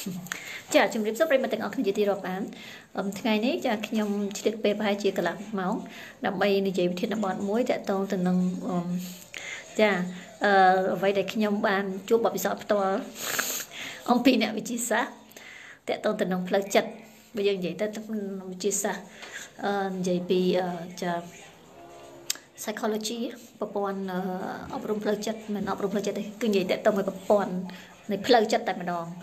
Chả chừng rip sắp đây mà từng ở cái gì thì rồi bạn ngày này chả khi nhom chỉ được bề bài chỉ cả làm máu làm bay đi chạy thiên là bọn muối chạy to từ nâng chả vậy để khi nhom bàn chụp bảo bị sợ to ông pin nè bị chia xa chạy to từ nâng plug chặt bây giờ vậy ta bị chia xa vậy bị chả psychologyประปอนอบรมเพลิดจัดมันอบรมเพลิดจัดคือใหญ่แต่ต้องไปประปอนในเพลิดจัดแต่มาดอง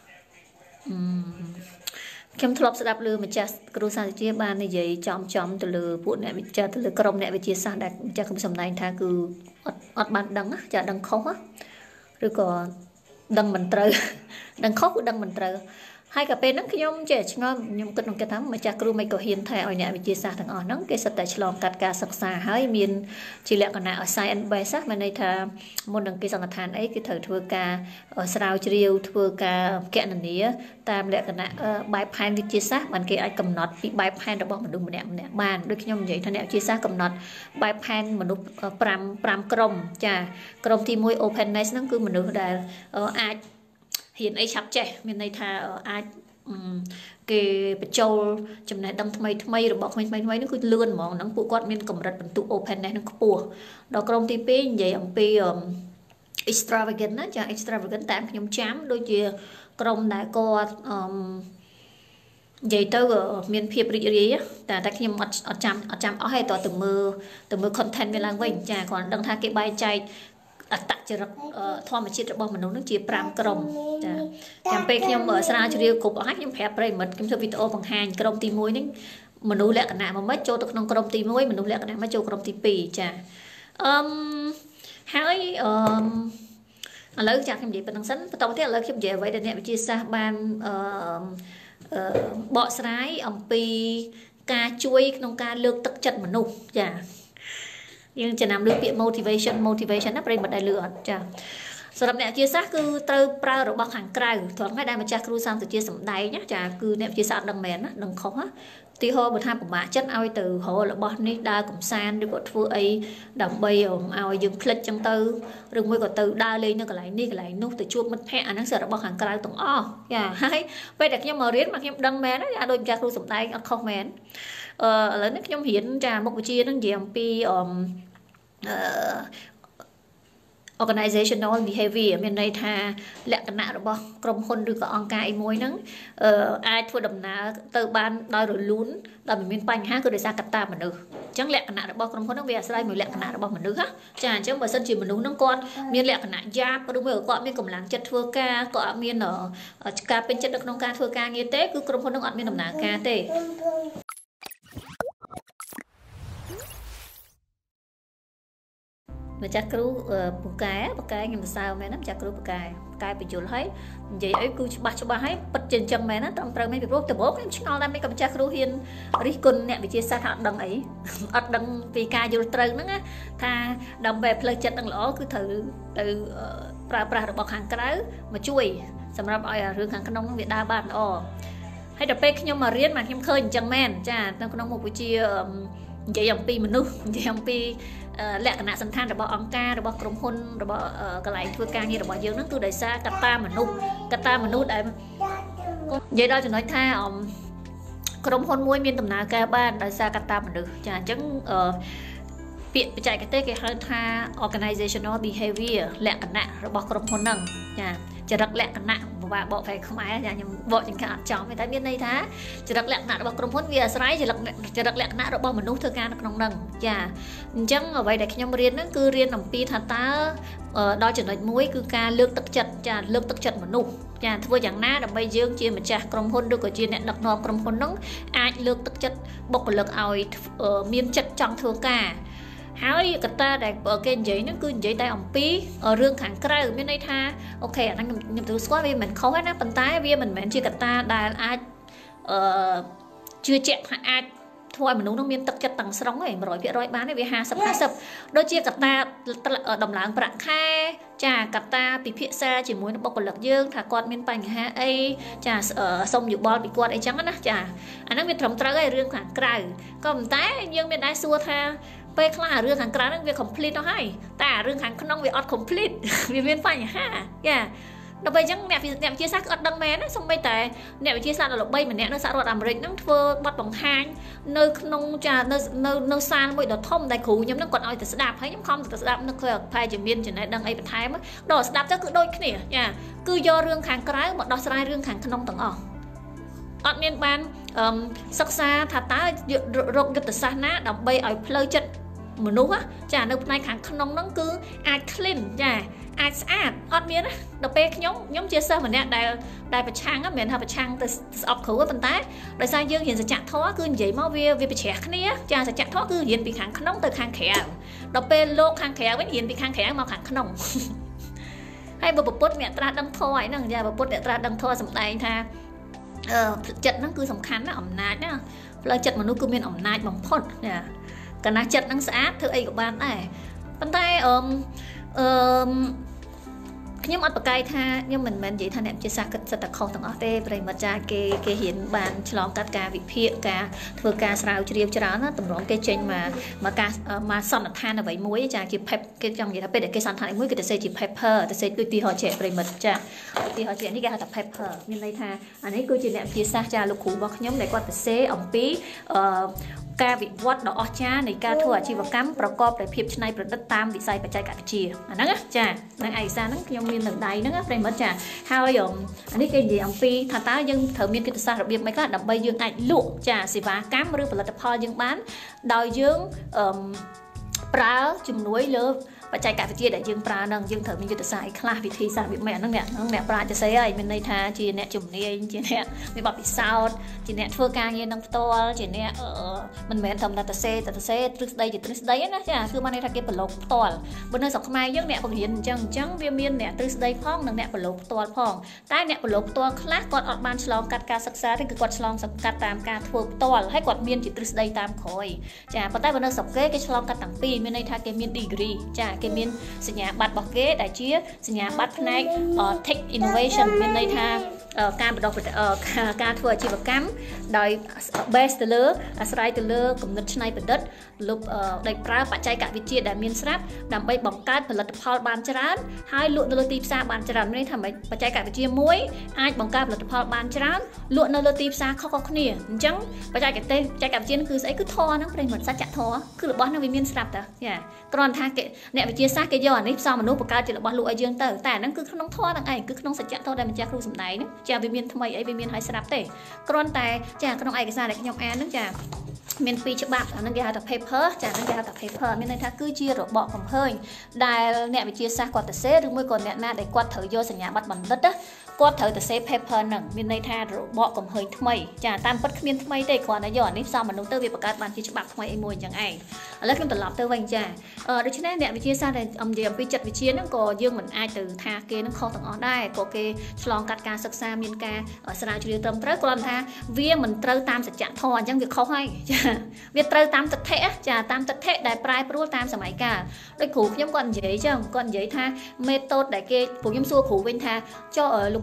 ខ្ញុំធ្លាប់ស្ដាប់លើម្ចាស់គ្រូសាស្ត្រវិទ្យាបាននិយាយចំទៅលើពួកអ្នកវិទ្យាទៅលើក្រុមអ្នកវិទ្យាសាស្ត្រដែលម្ចាស់ខ្ញុំសម្ដែងថាគឺអត់បានដឹងចាដឹងខុសឬក៏ដឹងមិនត្រូវដឹងខុសឬដឹងមិនត្រូវហើយក៏ពេលហ្នឹងខ្ញុំចេះឆ្ងល់ខ្ញុំគិតក្នុងគេថាម្ចាស់គ្រូមិនក៏ហ៊ានថែឲ្យអ្នកវិទ្យាសាស្ត្រទាំងអស់ហ្នឹងគេសិតតែឆ្លងកាត់ការសិក្សាហើយមានជាលក្ខណៈ science base មានន័យថាមុននឹងគេសង្កត់ឋានអីគេត្រូវធ្វើការស្រាវជ្រាវធ្វើការគណនាតាមលក្ខណៈបែបផែនវិទ្យាសាស្ត្របានគេអាចកំណត់ពីបែបផែនរបស់មនុស្សម្នាក់បានដូចខ្ញុំនិយាយថាអ្នកវិទ្យាសាស្ត្រកំណត់បែបផែនមនុស្ស5ក្រុមចាក្រុមទី1 openness ហ្នឹងគឺមនុស្សដែលអាចហ៊ានអីឆាប់ចេះមានន័យថាអាចគេបញ្ចូលចំណេះដឹងថ្មីរបស់ក្មេងៗហ្នឹងគឺលឿនហ្មងហ្នឹងពួកគាត់មានកម្រិតបន្ទុក openness ហ្នឹងខ្ពស់ដល់ក្រុមទី2និយាយអំពី extravagant ណាចា extravagant តាមខ្ញុំចាំដូចជាក្រុមដែលគាត់និយាយទៅមានភាពរីករាយតែខ្ញុំអត់ចាំអស់ហើយតើទៅមើល content វាឡើងវិញចាគ្រាន់ដឹងថាគេបែងចែកអត្តចរិតធម្មជាតិរបស់មនុស្សនឹងជា5ក្រុមចាចាំពេលខ្ញុំស្រាវជ្រាវគ្រប់អស់ហើយខ្ញុំប្រាប់ប្រិយមិត្តខ្ញុំធ្វើវីដេអូបង្ហាញក្រុមទី1នេះមនុស្សលក្ខណៈមួយចូលទៅក្នុងក្រុមទី1មនុស្សលក្ខណៈមួយចូលក្រុមទី2ចាហើយឥឡូវចាខ្ញុំនិយាយប៉ុណ្្នឹងសិនបន្តទៀតឥឡូវខ្ញុំនិយាយអ្វីដែលអ្នកវិទ្យាសាស្ត្របានបកស្រាយអំពីការជួយក្នុងការលើកទឹកចិត្តមនុស្សចាយើងចំណាំលើពាក្យ motivation ណាប្រិយមិត្តដែលលឺអត់ចាសម្រាប់អ្នកវិទ្យាសាស្ត្រគឺត្រូវប្រើរបស់ខាងក្រៅត្រង់ហើយដែលម្ចាស់គ្រូសាស្ត្រវិទ្យាសម្ដែងណាចាគឺអ្នកវិទ្យាសាស្ត្រដឹងមែនណាដឹងខុសណាទីហោបើថាពិបាកចិត្តឲ្យទៅរករបស់នេះដើរកំសាន្តឬក៏ធ្វើអីដើម្បីឲ្យយើងភ្លេចចឹងទៅឬមួយក៏ទៅដើរលេងនៅកន្លែងនេះកន្លែងនោះទៅជួបមិត្តភ័ក្តិអាហ្នឹងសិរបស់ខាងក្រៅទាំងអស់ចាហើយពេលដែលខ្ញុំមករៀនមកខ្ញុំដឹងមែនណាចាដូចម្ចាស់គ្រូសម្ដែងអត់ខុសមែនឥឡូវនេះខ្ញុំរៀនចាមុខវិជ្ជាហ្នឹងនិយាយអំពីorganizational behavior មានន័យថាលក្ខណៈរបស់ក្រុមហ៊ុនឬក៏អង្គការអីមួយហ្នឹងអាចធ្វើដំណើរទៅបានដោយរលូនដោយមិនមានបញ្ហាគឺដោយសារកត្តាមនុស្សអញ្ចឹងលក្ខណៈរបស់ក្រុមហ៊ុនហ្នឹងវាអាស្រ័យមួយលក្ខណៈរបស់មនុស្សចាអញ្ចឹងបើសិនជាមនុស្សហ្នឹងគាត់មានលក្ខណៈយ៉ាប់ឬមួយគាត់មានកម្លាំងចិត្តធ្វើការគាត់អត់មានការពេញចិត្តនៅក្នុងការធ្វើការងារទេគឺក្រុមហ៊ុនហ្នឹងអត់មានដំណើរការទេម្ចាស់គ្រូពូកែខ្ញុំសរសើរមែនណាម្ចាស់គ្រូពូកែបញ្យល់ហើយនិយាយអីគឺច្បាស់ហើយពិតជាអញ្ចឹងមែនណាត្រឹមត្រូវមែនពីព្រោះដំបូងខ្ញុំឆ្ងល់ដែរមិនក៏ម្ចាស់គ្រូហ៊ានរិះគន់អ្នកវិទ្យាសាស្ត្រថាអត់ដឹងអីអត់ដឹងពីការយល់ត្រូវហ្នឹងណាថាដើម្បីផ្លូវចិត្តនឹងល្អគឺត្រូវទៅប្រើប្រាស់របស់ខាងក្រៅមកជួយសម្រាប់ឲ្យរឿងខាងក្នុងហ្នឹងវាដើរបានល្អហើយដល់ពេលខ្ញុំមករៀនមកខ្ញុំឃើញអញ្ចឹងមែនចានៅក្នុងមុខវិជ្ជានិយាយអំពីមនុស្សនិយាយអំពីលក្ខណៈសន្តានរបស់អង្គការរបស់ក្រុមហ៊ុនរបស់កន្លែងធ្វើការងាររបស់យើងហ្នឹងគឺដោយសារកត្តាមនុស្សដែលនិយាយដល់ចំណុចថាក្រុមហ៊ុនមួយមានដំណើរការបានដោយសារកត្តាមនុស្សចាអញ្ចឹងពាក្យបច្ចេកទេសគេហៅថា organizational behavior លក្ខណៈរបស់ក្រុមហ៊ុនហ្នឹងចាចរិតលក្ខណៈពិបាកបកប្រែខ្មែរចាខ្ញុំបកចង្កាត់ចំតែមានន័យថាចរិតលក្ខណៈរបស់ក្រុមហ៊ុនវាអាស្រ័យចរិតលក្ខណៈរបស់មនុស្សធ្វើការនៅក្នុងហ្នឹងចាអញ្ចឹងអ្វីដែលខ្ញុំរៀនហ្នឹងគឺរៀនអំពីថាតើដល់ចំណុចមួយគឺការលើកទឹកចិត្តចាលើកទឹកចិត្តមនុស្សចាធ្វើយ៉ាងណាដើម្បីយើងជាម្ចាស់ក្រុមហ៊ុនឬក៏ជាអ្នកដឹកនាំក្រុមហ៊ុនហ្នឹងអាចលើកទឹកចិត្តបុគ្គលិកឲ្យមានចិត្តចង់ធ្វើការហើយកត្តាដែលគេនិយាយហ្នឹងគឺនិយាយតែអំពីរឿងខាងក្រៅមានន័យថាអូខេអាហ្នឹងខ្ញុំទទួលស្គាល់វាមិនខុសទេណាប៉ុន្តែវាមិនមែនជាកត្តាដែលអាចជឿជាក់ថាអាចធ្វើឲ្យមនុស្សនោះមានទឹកចិត្តទាំងស្រុងទេ 100% បានទេវា50-50ដូចជាកត្តាដំឡើងប្រាក់ខែចាកត្តាពិភាក្សាជាមួយនឹងបុគ្គលិកយើងថាគាត់មានបញ្ហាអីចាសុំយោបល់ពីគាត់អីចឹងណាចាអាហ្នឹងវាត្រឹមត្រូវហើយរឿងខាងក្រៅក៏ប៉ុន្តែយើងមានដែរសួរថាពេលខ្លះរឿងខាងក្រៅហ្នឹងវា complete ទៅហើយតែរឿងខាងក្នុងវាអត់ complete វាមានបញ្ហាចាដល់ពេលអញ្ចឹងអ្នកវិទ្យាសាស្ត្រគឺអត់ដឹងមែនសូម្បីតែអ្នកវិទ្យាសាស្ត្រល្បីម្នាក់នៅសហរដ្ឋអាមេរិកហ្នឹងធ្វើបទបង្ហាញនៅក្នុងចានៅសាលមួយដ៏ធំដែលគ្រូខ្ញុំហ្នឹងគាត់ឲ្យទៅស្ដាប់ហើយខ្ញុំខំទៅស្ដាប់នឹកឃើញប្រហែលជាមានចំណេះដឹងអីបន្ថែមដល់ស្ដាប់ទៅគឺដូចគ្នាចាគឺយករឿងខាងក្រៅមកដោះស្រាយរឿងខាងក្នុងទាំងអស់អត់មានបានសិក្សាថាតើរកយុទ្ធសាស្ត្រណាដើម្បីឲ្យផ្លូវចិត្តមនុស្សចានៅផ្នែកខាងក្នុងហ្នឹងគឺអាច clean ចាអាចស្អាតអត់មានដល់ពេលខ្ញុំជាសិស្សម្នាក់ដែលប្រឆាំងមិនមែនថាប្រឆាំងទៅស្អប់គ្រូប៉ុន្តែដោយសារយើងរៀនសច្ចធម៌គឺនិយាយមកវាប្រឆាំងគ្នាចាសច្ចធម៌គឺរៀនពីខាងក្នុងទៅខាងក្រៅដល់ពេលលោកខាងក្រៅវិញរៀនពីខាងក្រៅមកខាងក្នុងហើយបើពុទ្ធអ្នកត្រាស់ដឹងធម៌ហ្នឹងចាពុទ្ធអ្នកត្រាស់ដឹងធម៌សម្ដែងថាចិត្តហ្នឹងគឺសំខាន់ណាអំណាចណាផ្លូវចិត្តមនុស្សគឺមានអំណាចបំផុតចាកាលណាចិត្តហ្នឹងស្អាតធ្វើអីក៏បានដែរប៉ុន្តែខ្ញុំអត់ប្រកែកថាខ្ញុំមិនមែននិយាយថាអ្នកវិទ្យាសាស្ត្រគិតសិតតែខុសទាំងអស់ទេប្រិមិត្តចាគេហ៊ានបានឆ្លងកាត់ការវិភាគការធ្វើការស្រាវជ្រាវច្រើនណាតម្រង់គេចេញមកសន្និដ្ឋានអ្វីមួយចាជា paper គេចង់និយាយថាពេលដែលគេសន្និដ្ឋានអីមួយគេទៅសេជា paper ទៅសេដូចទីហោជាប្រិមិត្តចាទីហោជានេះគេហៅថា paper មានន័យថាអានេះគឺជាអ្នកវិទ្យាសាស្ត្រចាលោកគ្រូរបស់ខ្ញុំដែលគាត់ទៅសេអំពីការវិវត្តដ៏អស្ចារ្យនៃការធ្វើអាជីវកម្មប្រកបដោយភាពច្នៃប្រឌិតតាមវិស័យបច្ចេកវិទ្យាអាហ្នឹងចានឹងឯកសារហ្នឹងខ្ញុំមាននៅដៃហ្នឹងប្រិមិត្តចាហើយអានេះគេនិយាយអំពីថាតើយើងត្រូវមានយុទ្ធសាស្ត្ររបៀបម៉េចខ្លះដើម្បីយើងអាចលក់ចាសេវាកម្មឬផលិតផលយើងបានដោយយើងប្រើជំនួយលើបច្ចេកវិទ្យាដែលយើងប្រើនឹងយើងត្រូវមានយុទ្ធសាស្ត្រអីខ្លះវិធីសាស្ត្រវាមិនហ្នឹងអ្នកប្រាជ្ញទៅស្អីហើយមានន័យថាជាអ្នកជំនាញជាអ្នកមានបទពិសោធន៍ជាអ្នកធ្វើការងារនឹងផ្ទាល់ជាអ្នកមិនមែនត្រឹមតែទៅសេទ្រឹស្ដីជាទ្រឹស្ដីណាចាគឺបានន័យថាគេប្រឡូកផ្ទាល់បើនៅស្រុកខ្មែរយើងអ្នកបង្រៀនអញ្ចឹងវាមានអ្នកទ្រឹស្ដីផងនិងអ្នកប្រឡូកផ្ទាល់ផងតែអ្នកប្រឡូកផ្ទាល់ខ្លះគាត់អត់បានឆ្លងកាត់ការសិក្សាទេគឺគាត់ឆ្លងកាត់តាមការធ្វើផ្ទាល់ហើយគាត់មានជាទ្រឹស្ដីតាមក្រោយចាប៉ុន្តែបើនៅស្រុកគេឆ្លងកាត់ទាំងពីរមានន័យថាគេមាន degree ចាគេមានសញ្ញាបត្ររបស់គេដែលជាសញ្ញាបត្រផ្នែក Tech Innovation មានន័យថាការបណ្ដុះការធ្វើអាជីវកម្មដោយ base ទៅលើអាស្រ័យទៅលើគំនិតច្នៃប្រឌិតលោកដោយប្រើបច្ចេកវិទ្យាដែលមានស្រាប់ដើម្បីបង្កើតផលិតផលបានច្រើនហើយលក់នៅលើទីផ្សារបានច្រើនមានន័យថាបច្ចេកវិទ្យាមួយអាចបង្កើតផលិតផលបានច្រើនលក់នៅលើទីផ្សារខុសៗគ្នាអញ្ចឹងបច្ចេកវិទ្យាគឺស្អីគឺធម៌ហ្នឹងប្រិមត្តសច្ចធម៌គឺរបស់ហ្នឹងវាមានស្រាប់តាចាគ្រាន់ថាគេអ្នកវិទ្យាសាស្ត្រគេយកអានេះផ្សំមនុស្សបង្កើតជារបស់លក់ឲ្យយើងទៅតែអាហ្នឹងគឺក្នុងធម៌ហ្នឹងឯងគឺក្នុងសច្ចធម៌ដែលម្ចាស់គ្រូសម្ដែងហ្នឹងចាវាមានថ្មីអីវាមានឲ្យស្រាប់ទេគ្រាន់តែចាក្នុងឯកសារដែលខ្ញុំអានហ្នឹងចាមានពីរច្បាប់អាហ្នឹងគេហៅថា paper ចាហ្នឹងគេហៅថា paper មានន័យថាគឺជារបបកំហើញដែលអ្នកវិទ្យាសាស្ត្រគាត់ទៅសេឬមួយក៏អ្នកណាដែលគាត់ត្រូវយកសញ្ញាបត្របណ្ឌិតគាត់ត្រូវទៅសេ paper ហ្នឹងមានន័យថារបបកំហើញថ្មីចាតាមពិតគ្មានថ្មីទេគ្រាន់តែយកអានេះផ្សំមនុស្សទៅវាបង្កើតបានជាច្បាប់ថ្មីអីមួយអញ្ចឹងឯងឥឡូវខ្ញុំត្រឡប់ទៅវិញចាដូច្នេះអ្នកវិទ្យាសាស្ត្រដែលនិយាយអំពីចិត្តវិទ្យាហ្នឹងក៏យើងមិនអាចទៅថាគេនឹងខុសទាំងអស់ដែរក៏គេឆ្លងកាត់ការសិក្សាមានការស្រាវជ្រាវត្រឹមត្រូវគ្រាន់ថាវាមិនត្រូវតាមសច្ចធម៌អញ្ចឹងវាខុសហើយចាវាត្រូវតាមទិដ្ឋិចាតាមទិដ្ឋិដែលប្រែប្រួលតាមសម័យកាលដូចគ្រូខ្ញុំគាត់និយាយចឹងគាត់និយាយថាមេតូតដែលគេពួកខ្ញុំសួរគ្រូវិញថាចុះលោក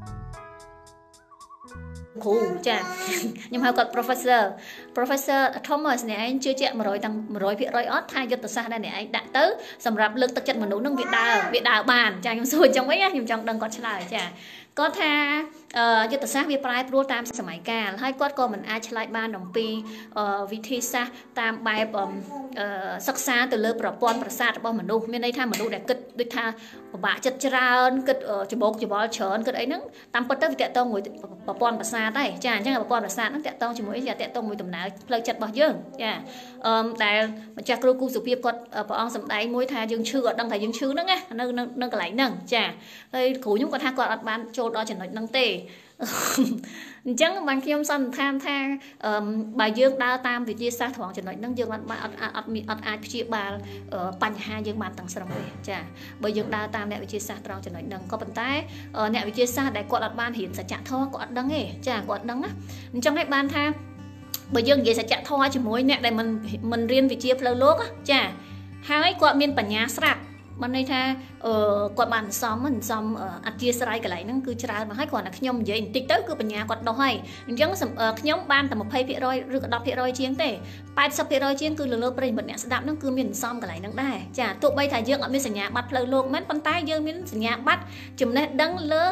គ្រូចាខ្ញុំហៅគាត់ Professor Thomas អ្នកឯងជឿជាក់100%អត់ថាយុទ្ធសាស្ត្រដែលអ្នកឯងដាក់ទៅសម្រាប់លើកទឹកចិត្តមនុស្សនឹងវាដើរបានចាខ្ញុំសួរអញ្ចឹងវិញខ្ញុំចង់ដឹងគាត់ឆ្លើយចាគាត់ថាយុទ្ធសាស្ត្រវាប្រែប្រួលតាមសម័យកាលហើយគាត់ក៏មិនអាចឆ្លើយបានអំពីវិធីសាស្ត្រតាមបែបសិក្សាទៅលើប្រព័ន្ធប្រសាទរបស់មនុស្សមានន័យថាមនុស្សដែលគិតដូចថាពិបាកចិត្តច្រើនគិតច្បោកច្បល់ច្រើនគិតអីហ្នឹងតាមពិតទៅវាតកតងមួយប្រព័ន្ធប្រសាទដែរចាអញ្ចឹងប្រព័ន្ធប្រសាទហ្នឹងតកតងជាមួយតកតងមួយដំណើរផ្លូវចិត្តរបស់យើងចាដែលម្ចាស់គ្រូគូសុភាពគាត់ព្រះអង្គសម្ដែងមួយថាយើងឈឺអត់ដឹងថាយើងឈឺហ្នឹងណានៅកន្លែងហ្នឹងចាហើយគ្រូខ្ញុំគាត់ថាគាត់អត់បានចូលដល់ចំណុចហ្នឹងទេអញ្ចឹងបានខ្ញុំសន្និដ្ឋានថាបើយើងដើរតាមវិទ្យាសាស្ត្រត្រង់ចំណុចហ្នឹងយើងអត់អាចព្យាបាលបញ្ហាយើងបានទាំងស្រុងទេចាបើយើងដើរតាមអ្នកវិទ្យាសាស្ត្រត្រង់ចំណុចហ្នឹងក៏ប៉ុន្តែអ្នកវិទ្យាសាស្ត្រដែលគាត់អត់បានរៀនសច្ចធម៌គាត់អត់ដឹងទេចាគាត់អត់ដឹងណាអញ្ចឹងឯងបានថាបើយើងនិយាយសច្ចធម៌ជាមួយអ្នកដែលមិនរៀនវិទ្យាផ្លូវលោកចាហើយគាត់មានបញ្ញាស្រាប់បានន័យថាគាត់បានសំអធិស្ឋានកន្លែងហ្នឹងគឺច្រើនមកហើយគ្រាន់តែខ្ញុំនិយាយបន្តិចទៅគឺបញ្ញាគាត់ដោះហើយអញ្ចឹងខ្ញុំបានតែ 20% ឬក៏ 10% ជាងទេ 80% ជាងគឺលើប្រិយមិត្តអ្នកស្ដាប់ហ្នឹងគឺមានសំកន្លែងហ្នឹងដែរចាទោះបីថាយើងអត់មានសញ្ញាបត្រផ្លូវលោកមែនប៉ុន្តែយើងមានសញ្ញាបត្រចំណេះដឹងលើ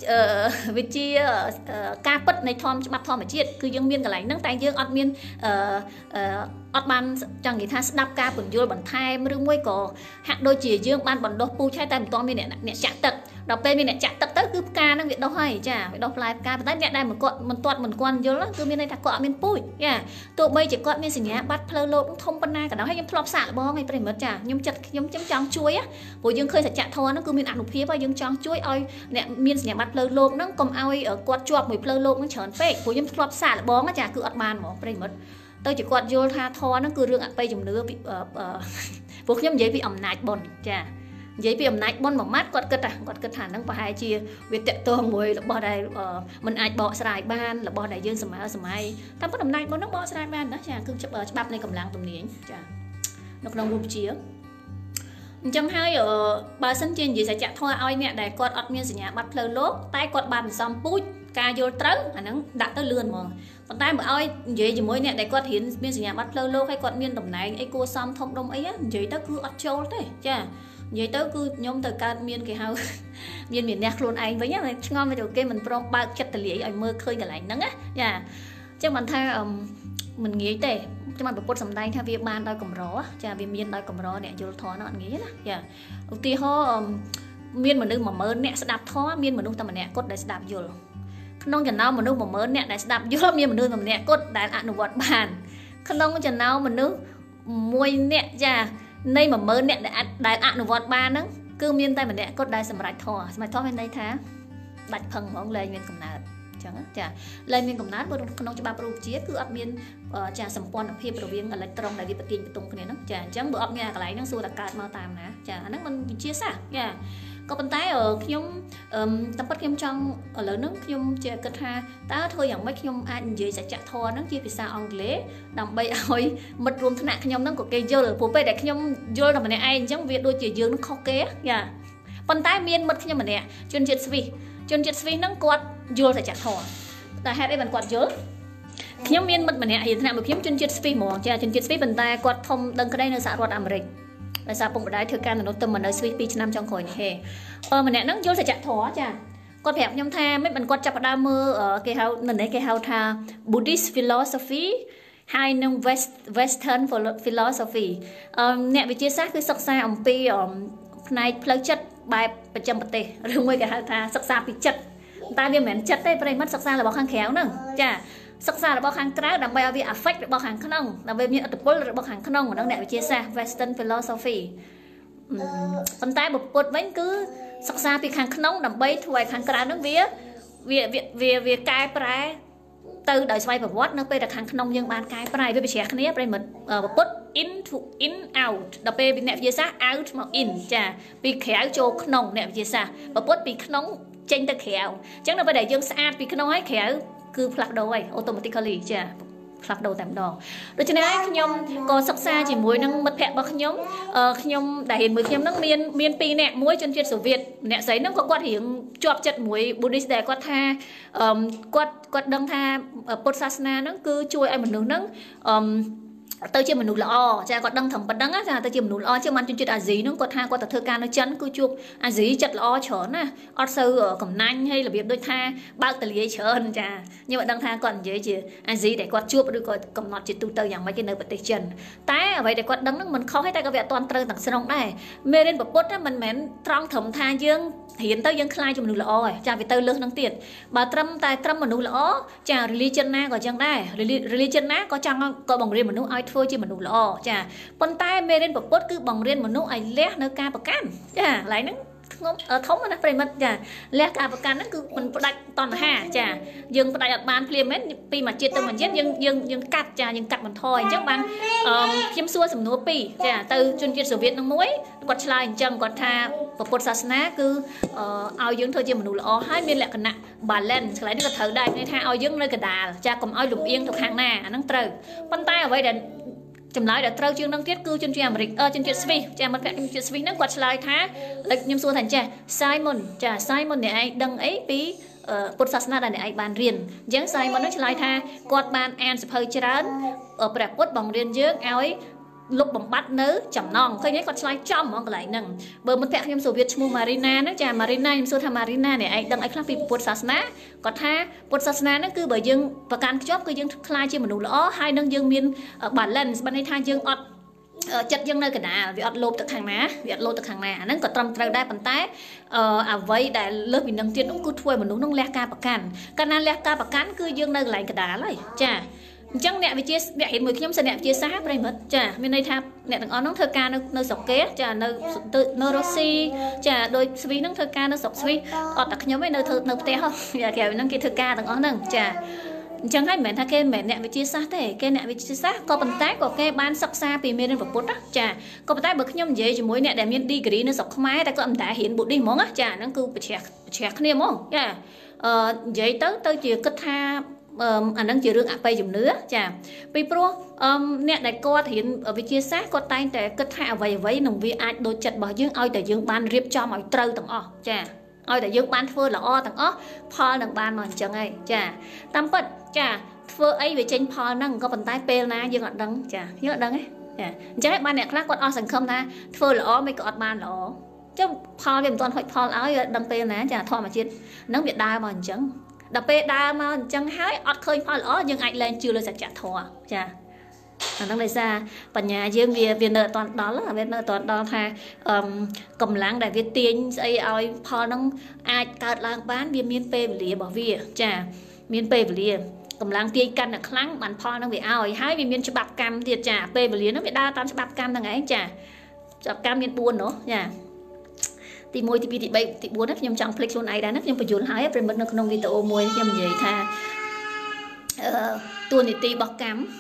វិជាការពិតនៃធម្មច្បាប់ធម្មជាតិគឺយើងមានកន្លែងហ្នឹងតែយើងអត់មានអត់បានចង់និយាយថាស្ដាប់ការពន្យល់បន្ថែមឬមួយក៏ហាក់ដូចជាយើងបានបណ្ដុះពូជហើយតែមិនទាន់មានអ្នកចាក់ទឹកដល់ពេលមានអ្នកចាក់ទឹកទៅគឺផ្កាហ្នឹងវាដុះហើយចាវាដុះផ្លែផ្កាប៉ុន្តែអ្នកដែលមិនគាត់មិនទាន់យល់គឺមានន័យថាគាត់អត់មានពូជចាទោះបីជាគាត់មានសញ្ញាបត្រផ្លូវលោកធំប៉ុណ្ណាក៏ដោយហើយខ្ញុំធ្លាប់សាកល្បងឲ្យប្រិមិត្តចាខ្ញុំចង់ជួយព្រោះយើងឃើញសច្ចធម៌ហ្នឹងគឺមានអនុភាពហើយយើងចង់ជួយឲ្យអ្នកមានសញ្ញាបត្រផ្លូវលោកហ្នឹងកុំឲ្យគាត់ជាប់មួយផ្លូវលោកហ្នឹងច្រើនពេកព្រោះខ្ញុំធ្លាប់សាកល្បងចាគឺអត់បានហ្មងប្រិមិត្តទៅជាគាត់យល់ថាធម៌ហ្នឹងគឺរឿងអបិយជំនឿពួកខ្ញុំនិយាយពីអំណាចបុណ្យចានិយាយពីអំណាចបុណ្យមួយម៉ាត់គាត់គិតថាហ្នឹងប្រហែលជាវាតកតងមួយរបស់ដែលមិនអាចបកស្រាយបានរបស់ដែលយើងសម័យតាមពិតអំណាចបុណ្យហ្នឹងបកស្រាយបានណាចាគឺច្បាប់នៃកម្លាំងទំនាញចានៅក្នុងរូបជាអញ្ចឹងហើយបើសិនជានិយាយសច្ចធម៌ឲ្យអ្នកដែលគាត់អត់មានសញ្ញាបត្រផ្លូវលោកតែគាត់បានសន្សំពូជការយល់ត្រូវអាហ្នឹងដាក់ទៅលឿនហ្មងប៉ុន្តែបើឲ្យនិយាយជាមួយអ្នកដែលគាត់រៀនមានសញ្ញាបត្រផ្លូវលោកហើយគាត់មានតំណែងអីគួរសមធំដុំអីនិយាយទៅគឺអត់ចូលទេចានិយាយទៅគឺខ្ញុំទៅកើតមានគេហៅមានអ្នកខ្លួនឯងវិញណាឆ្ងល់ទៅគេមិនព្រមបើកចិត្តទលាយឲ្យមើលឃើញកន្លែងហ្នឹងណាចាអញ្ចឹងមិនថាមិនងាយទេខ្ញុំបានប្រពុតសម្ដែងថាវាបានដោយកម្រចាវាមានដោយកម្រអ្នកយល់ធម៌នោះអត់ងាយណាចាឧទាហរណ៍មានមនុស្ស 10000 អ្នកស្ដាប់ធម៌មានមនុស្សតែម្នាក់គត់ដែលស្ដាប់យល់ក្នុងចំណោមមនុស្ស 10000 អ្នកដែលស្ដាប់យល់មានមនុស្សម្នាក់គត់ដែលអនុវត្តបានក្នុងចំណោមមនុស្ស1អ្នកចានៃ 10000 អ្នកដែលអនុវត្តបានហ្នឹងគឺមានតែម្នាក់គត់ដែលសម្រេចធម៌មានន័យថាដាច់ផឹងហ្មងលែងមានកំណើតចឹងចាលែងមានកំណើតក្នុងច្បាប់រូបជាតិគឺអត់មានចាសម្ព័ន្ធភាពរវាងអេឡិចត្រូនដែលវាប្រទាញបន្ទង់គ្នាហ្នឹងចាអញ្ចឹងបើអត់មានកន្លែងហ្នឹងសួរតែកើតមកតាមណាចាអាហ្នឹងមិនវិទ្យាសាស្ត្រចាក៏ប៉ុន្តែខ្ញុំតែពិតខ្ញុំចង់ឥឡូវហ្នឹងខ្ញុំជាគិតថាតើធ្វើយ៉ាងម៉េចខ្ញុំអាចនិយាយសច្ចធម៌ហ្នឹងជាភាសាអង់គ្លេសដើម្បីឲ្យមិត្តរួមថ្នាក់ខ្ញុំហ្នឹងក៏គេយល់ព្រោះពេលដែលខ្ញុំយល់តែម្នាក់ឯងអញ្ចឹងវាដូចជាយើងនឹងខុសគេចាប៉ុន្តែមានមិត្តខ្ញុំម្នាក់ជនជាតិស្វីសហ្នឹងគាត់យល់សច្ចធម៌តែហេតុអីបានគាត់យល់ខ្ញុំមានមិត្តម្នាក់រៀនថ្នាក់មួយខ្ញុំជនជាតិស្វីសហ្មងចាជនជាតិស្វីសប៉ុន្តែគាត់ធំដឹងក្តីនៅសហរដ្ឋអាមេរិកដោយសារពុកម្ដាយធ្វើការនៅទៅនៅស្វីស2ឆ្នាំចុងក្រោយនេះហេម្នាក់ហ្នឹងយល់សច្ចធម៌ចាគាត់ប្រាប់ខ្ញុំថាមិនបានគាត់ចាប់ផ្ដើមមើលគេហៅនៅនេះគេហៅថា Buddhist philosophy ហើយនឹង Western philosophy អ្នកវិទ្យាសាស្ត្រគឺសិក្សាអំពីផ្នែកផ្លូវចិត្តបែបបច្ចឹមប្រទេសឬមួយគេហៅថាសិក្សាពីចិត្តតែវាមិនមែនចិត្តទេប្រិមត្តសិក្សារបស់ខាងក្រៅហ្នឹងចាសិក្សារបស់ខាងក្រៅដើម្បីឲ្យវា affect របស់ខាងក្នុងដើម្បីមានឥទ្ធិពលរបស់ខាងក្នុងហ្នឹងអ្នកវិទ្យាសាស្ត្រ Western philosophy ប៉ុន្តែបុព្វវិញគឺសិក្សាពីខាងក្នុងដើម្បីធ្វើឲ្យខាងក្រៅហ្នឹងវាកែប្រែទៅដោយស្វ័យប្រវត្តិនៅពេលដែលខាងក្នុងយើងបានកែប្រែវាប្រឆាំងគ្នាប្រិមត្តពុទ្ធ in out ដល់ពេលអ្នកវិទ្យាសាស្ត្រ out មក in ចាពីក្រៅចូលក្នុងអ្នកវិទ្យាសាស្ត្រពុទ្ធពីក្នុងចេញទៅក្រៅអញ្ចឹងនៅពេលដែលយើងស្អាតពីក្នុងហើយក្រៅគឺផ្លាស់ប្ដូរហើយ automatically ចាផ្លាស់ប្ដូរតែម្ដងដូច្នេះហើយខ្ញុំក៏សិក្សាជាមួយនឹងមិត្តភ័ក្តិរបស់ខ្ញុំដែលរៀនមួយខ្ញុំហ្នឹងមាន2នាក់មួយជនជាតិសូវៀតម្នាក់ស្រីហ្នឹងក៏គាត់រៀងជាប់ចិត្តមួយ Buddhist ដែលគាត់ថាគាត់ដឹងថាពុទ្ធសាសនាហ្នឹងគឺជួយឲ្យមនុស្សហ្នឹងទៅជាមនុស្សល្អចាគាត់ដឹងត្រឹមប៉ុណ្្នឹងចាទៅជាមនុស្សល្អជាងបានជនជាតិអាស៊ីហ្នឹងគាត់ថាគាត់ទៅធ្វើការនៅចិនគឺជួបអាស៊ីចិត្តល្អច្រើនណាអត់សូវកំណាញ់ហើយរបៀបដូចថាបើកតលាយច្រើនចាខ្ញុំអត់ដឹងថាគាត់និយាយជាអាស៊ីដែលគាត់ជួបឬក៏កំណត់ជាទូទៅយ៉ាងម៉េចគេនៅប្រទេសចិនតែអ្វីដែលគាត់ដឹងហ្នឹងមិនខុសទេតែក៏វាអត់ទាន់ត្រូវទាំងស្រុងដែរមេរៀនពុទ្ធមិនមែនត្រង់ត្រឹមថាយើងរៀនទៅយើងខ្លាចជាមនុស្សល្អឯងចាវាទៅលើសហ្នឹងទៀតបើត្រឹមមនុស្សល្អចា religion ណាក៏ចឹងដែរ religion ណាក៏ចង់ក៏បង្រៀនមនុស្សឲ្យធ្វើជាមនុស្សល្អចាប៉ុន្តែមេរៀនពុទ្ធគឺបង្រៀនមនុស្សឲ្យលះនៅការប្រកាន់ចាកន្លែងហ្នឹងធំណាស់ប្រិមិត្តចាលះការប្រកាន់ហ្នឹងគឺមិនផ្ដាច់តណ្ហាចាយើងផ្ដាច់អត់បានភ្លាមមែនពីមួយជាតិទៅមួយជាតិយើងកាត់ចាយើងកាត់បន្ថយអញ្ចឹងបានខ្ញុំសួរសំណួរ2ចាទៅជនជាតិសូវៀតនឹងមួយគាត់ឆ្លើយអញ្ចឹងគាត់ថាពុទ្ធសាសនាគឺឲ្យយើងធ្វើជាមនុស្សល្អហើយមានលក្ខណៈ balance ឆ្លើយនេះក៏ត្រូវដែរគេថាឲ្យយើងនៅកណ្ដាលចាកុំឲ្យលំអៀងទៅខាងណាអាហ្នឹងត្រូវប៉ុន្តែអ្វីដែលចម្លើយដែលត្រូវជាងនឹងទៀតគឺជនជាតិអាមេរិកជនជាតិស្វីសចាមិត្តភក្តិជនជាតិស្វីសហ្នឹងគាត់ឆ្លើយថាខ្ញុំសួរថាចាSimonចា Simon អ្នកឯងដឹងអីពីពុទ្ធសាសនាដែលអ្នកឯងបានរៀនអញ្ចឹងSimonហ្នឹងឆ្លើយថាគាត់បានអានសៀវភៅច្រើនព្រះពុទ្ធបង្រៀនយើងឲ្យ lục bằng bắt nớ chầm nòng khơi nhé còn slide trong mong lại nằng bờ một vẹn phim Xô Viết mua Marina nó chà Marina em số tham Marina này anh đăng anh khác phim Phật Sasna còn tha Phật Sasna nó cứ bởi dương và can job cứ dương khai trên một nụ lõ hai nâng dương miên bản lần ban đây tha dương ọt chặt dương nơi cái nào vì ọt lốp từ hàng ná vì ọt lốp từ hàng ná nó còn trầm trao đai bàn tay vậy đại lớp vì nâng tiền cũng cứ thui mà nung lẹ ca bạc can lẹ ca bạc can cứ dương nơi lại cái đá lại chà chẳng nè vì chia nè hiện mười nhóm sẽ nè chia sát đây mất chả bên đây tham nè thằng on nó thơ ca nó sọc kế chả nó Rossi chả đôi svi nó thơ ca nó sọc svi ở tất nhóm mấy nơi thơ nó té không và kiểu nó kia thơ ca thằng on nè chả chẳng hay mẹ thà kê mẹ nè vì chia sát thế kê nè vì chia sát có bàn tay của kê ban sắc xa vì miền vật bút á chả có bàn tay bậc nhóm dễ chỉ mối nè để miền đi cái nó sọc không ai ta có âm tả hiện bút đi món á chả nó cứ chẹt nè món chả dễ tới chỉ kết tha anh đang chỉ riêng bay dùng nữa chả vì pro nè đại co thì ở vị chia sát có tay để kết hạ vậy với nông vi ai đôi chặt bỏ dương oi tại dương ban riệp cho mọi trâu tầng o chả oi tại dương ban phơi là o tầng o pho đằng ban mà chẳng ai chả tam bật chả phơi ấy về tranh pho năng có bàn tay pel na dương ọt đằng chả dương ọt đằng ấy chắc ban nè khác con o sành không ta phơi là o mấy cái ọt ban là o chứ pho về toàn hội pho áo đằng pel na chả thò mà chết nắng việt đa mà chẳng đập bê đa mà chẳng hái ọt khơi pha lỡ nhưng anh lên chưa lên sạch chặt thua chà đang lấy ra và nhà riêng về nợ toàn đó là về nợ toàn đó tha cầm láng đại việt tiền xây oi pha nông ai cắt láng bán về miền tây lìa bảo vì chà miền tây lìa cầm láng tiền căn là kháng bản pha nông về oi hái về miền bạc cam thiệt chà tây lìa nó bị đa tam bạc cam thằng ấy chà cam miền buôn nữa chà thì môi thì bị bay thì buồn nhầm trong flex luôn ai đã nhầm phải dồn hái rồi mình nó không video môi nhầm gì tha tuần thì bọc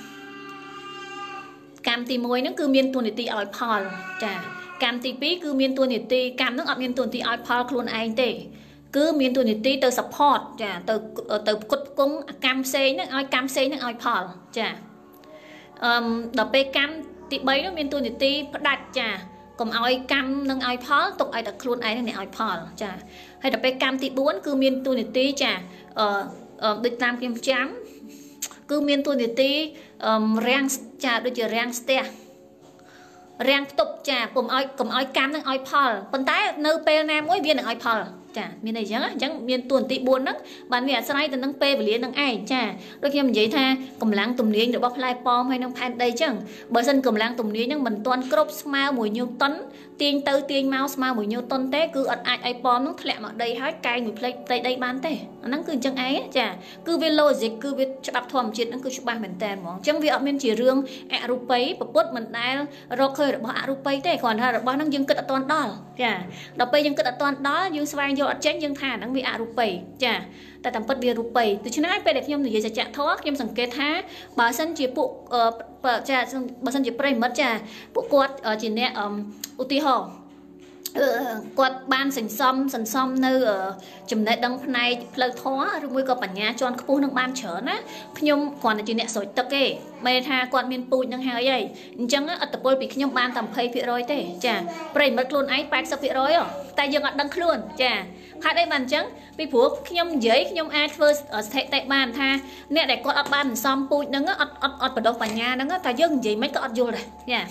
cam thì môi nó cứ miên tuần thì ỏi Paul chà cam thì pí cứ miên tuần thì cam nó ở miên tuần thì ỏi Paul luôn ai tê cứ miên tuần thì từ support chà từ cột cung cam xe nó ỏi cam xe nó ỏi Paul chà đợt pe cam thì bay nó miên tuần thì đặt chà còn ai cam nâng ai phá tục ai đặt luôn ai này ai phá chả hay là cái cam thì 4 cứ miên tu tí chả được làm kim chám cứ miên tu tí rang chả được chờ rang ste rang tục chả cùng ai cam nâng ai phá phần tái nơi pe nam mỗi viên là ai phá chả miền này chẳng miền tuần tị buồn đó bạn mẹ sai từ nâng pe và liền nâng ai chả đôi khi mình vậy tha cầm láng tùng niên được bóc lai pom hay nâng pan đây chẳng bởi sân cầm láng tùng niên nhưng mình toàn crop smile mùi nhiêu tấn tiền tư tiền mau smile mùi nhiêu tấn té cứ ật ai pom nó lẹ mà đây hết cay người play tay đây bán té nó cứ chẳng ấy chả cứ về logic cứ về đập thòm chuyện nó cứ chụp ba mình tên món chẳng vì ở miền chỉ riêng Arupai và bớt mình đã rồi khơi được bỏ Arupai té còn ha được bỏ nó dừng cất ở toàn đó chả đập bây dừng cất ở toàn đó dừng xoay vô tránh dân thà năng bị Arupai chả tại tầm bất bia Arupai từ trước nay pe đẹp nhom thì giờ chặt thoát nhom sẵn kết thá bà sân chỉ bộ chả bà sân chỉ prey mất chả bộ quạt ở chỉ nè uti hồ quạt ban sành xăm nơi chùm nét đăng này lời thoá rồi mới có bản nhà cho anh phu năng ban trở ná nhom còn là chỉ nè sỏi tắc kê mày tha quạt miền pui năng hai vậy chẳng á tập bơi bị nhom ban tầm phay phía rồi thế chả prey mất luôn ấy bạc sắp phía rồi tại giờ ngặt đăng luôn chả hai đây bàn trắng vì phú nhom giấy nhom ai first ở tại bàn tha nè để con ban xăm pui năng á ở đâu bản nhà năng á tại dân gì mấy có vô này nha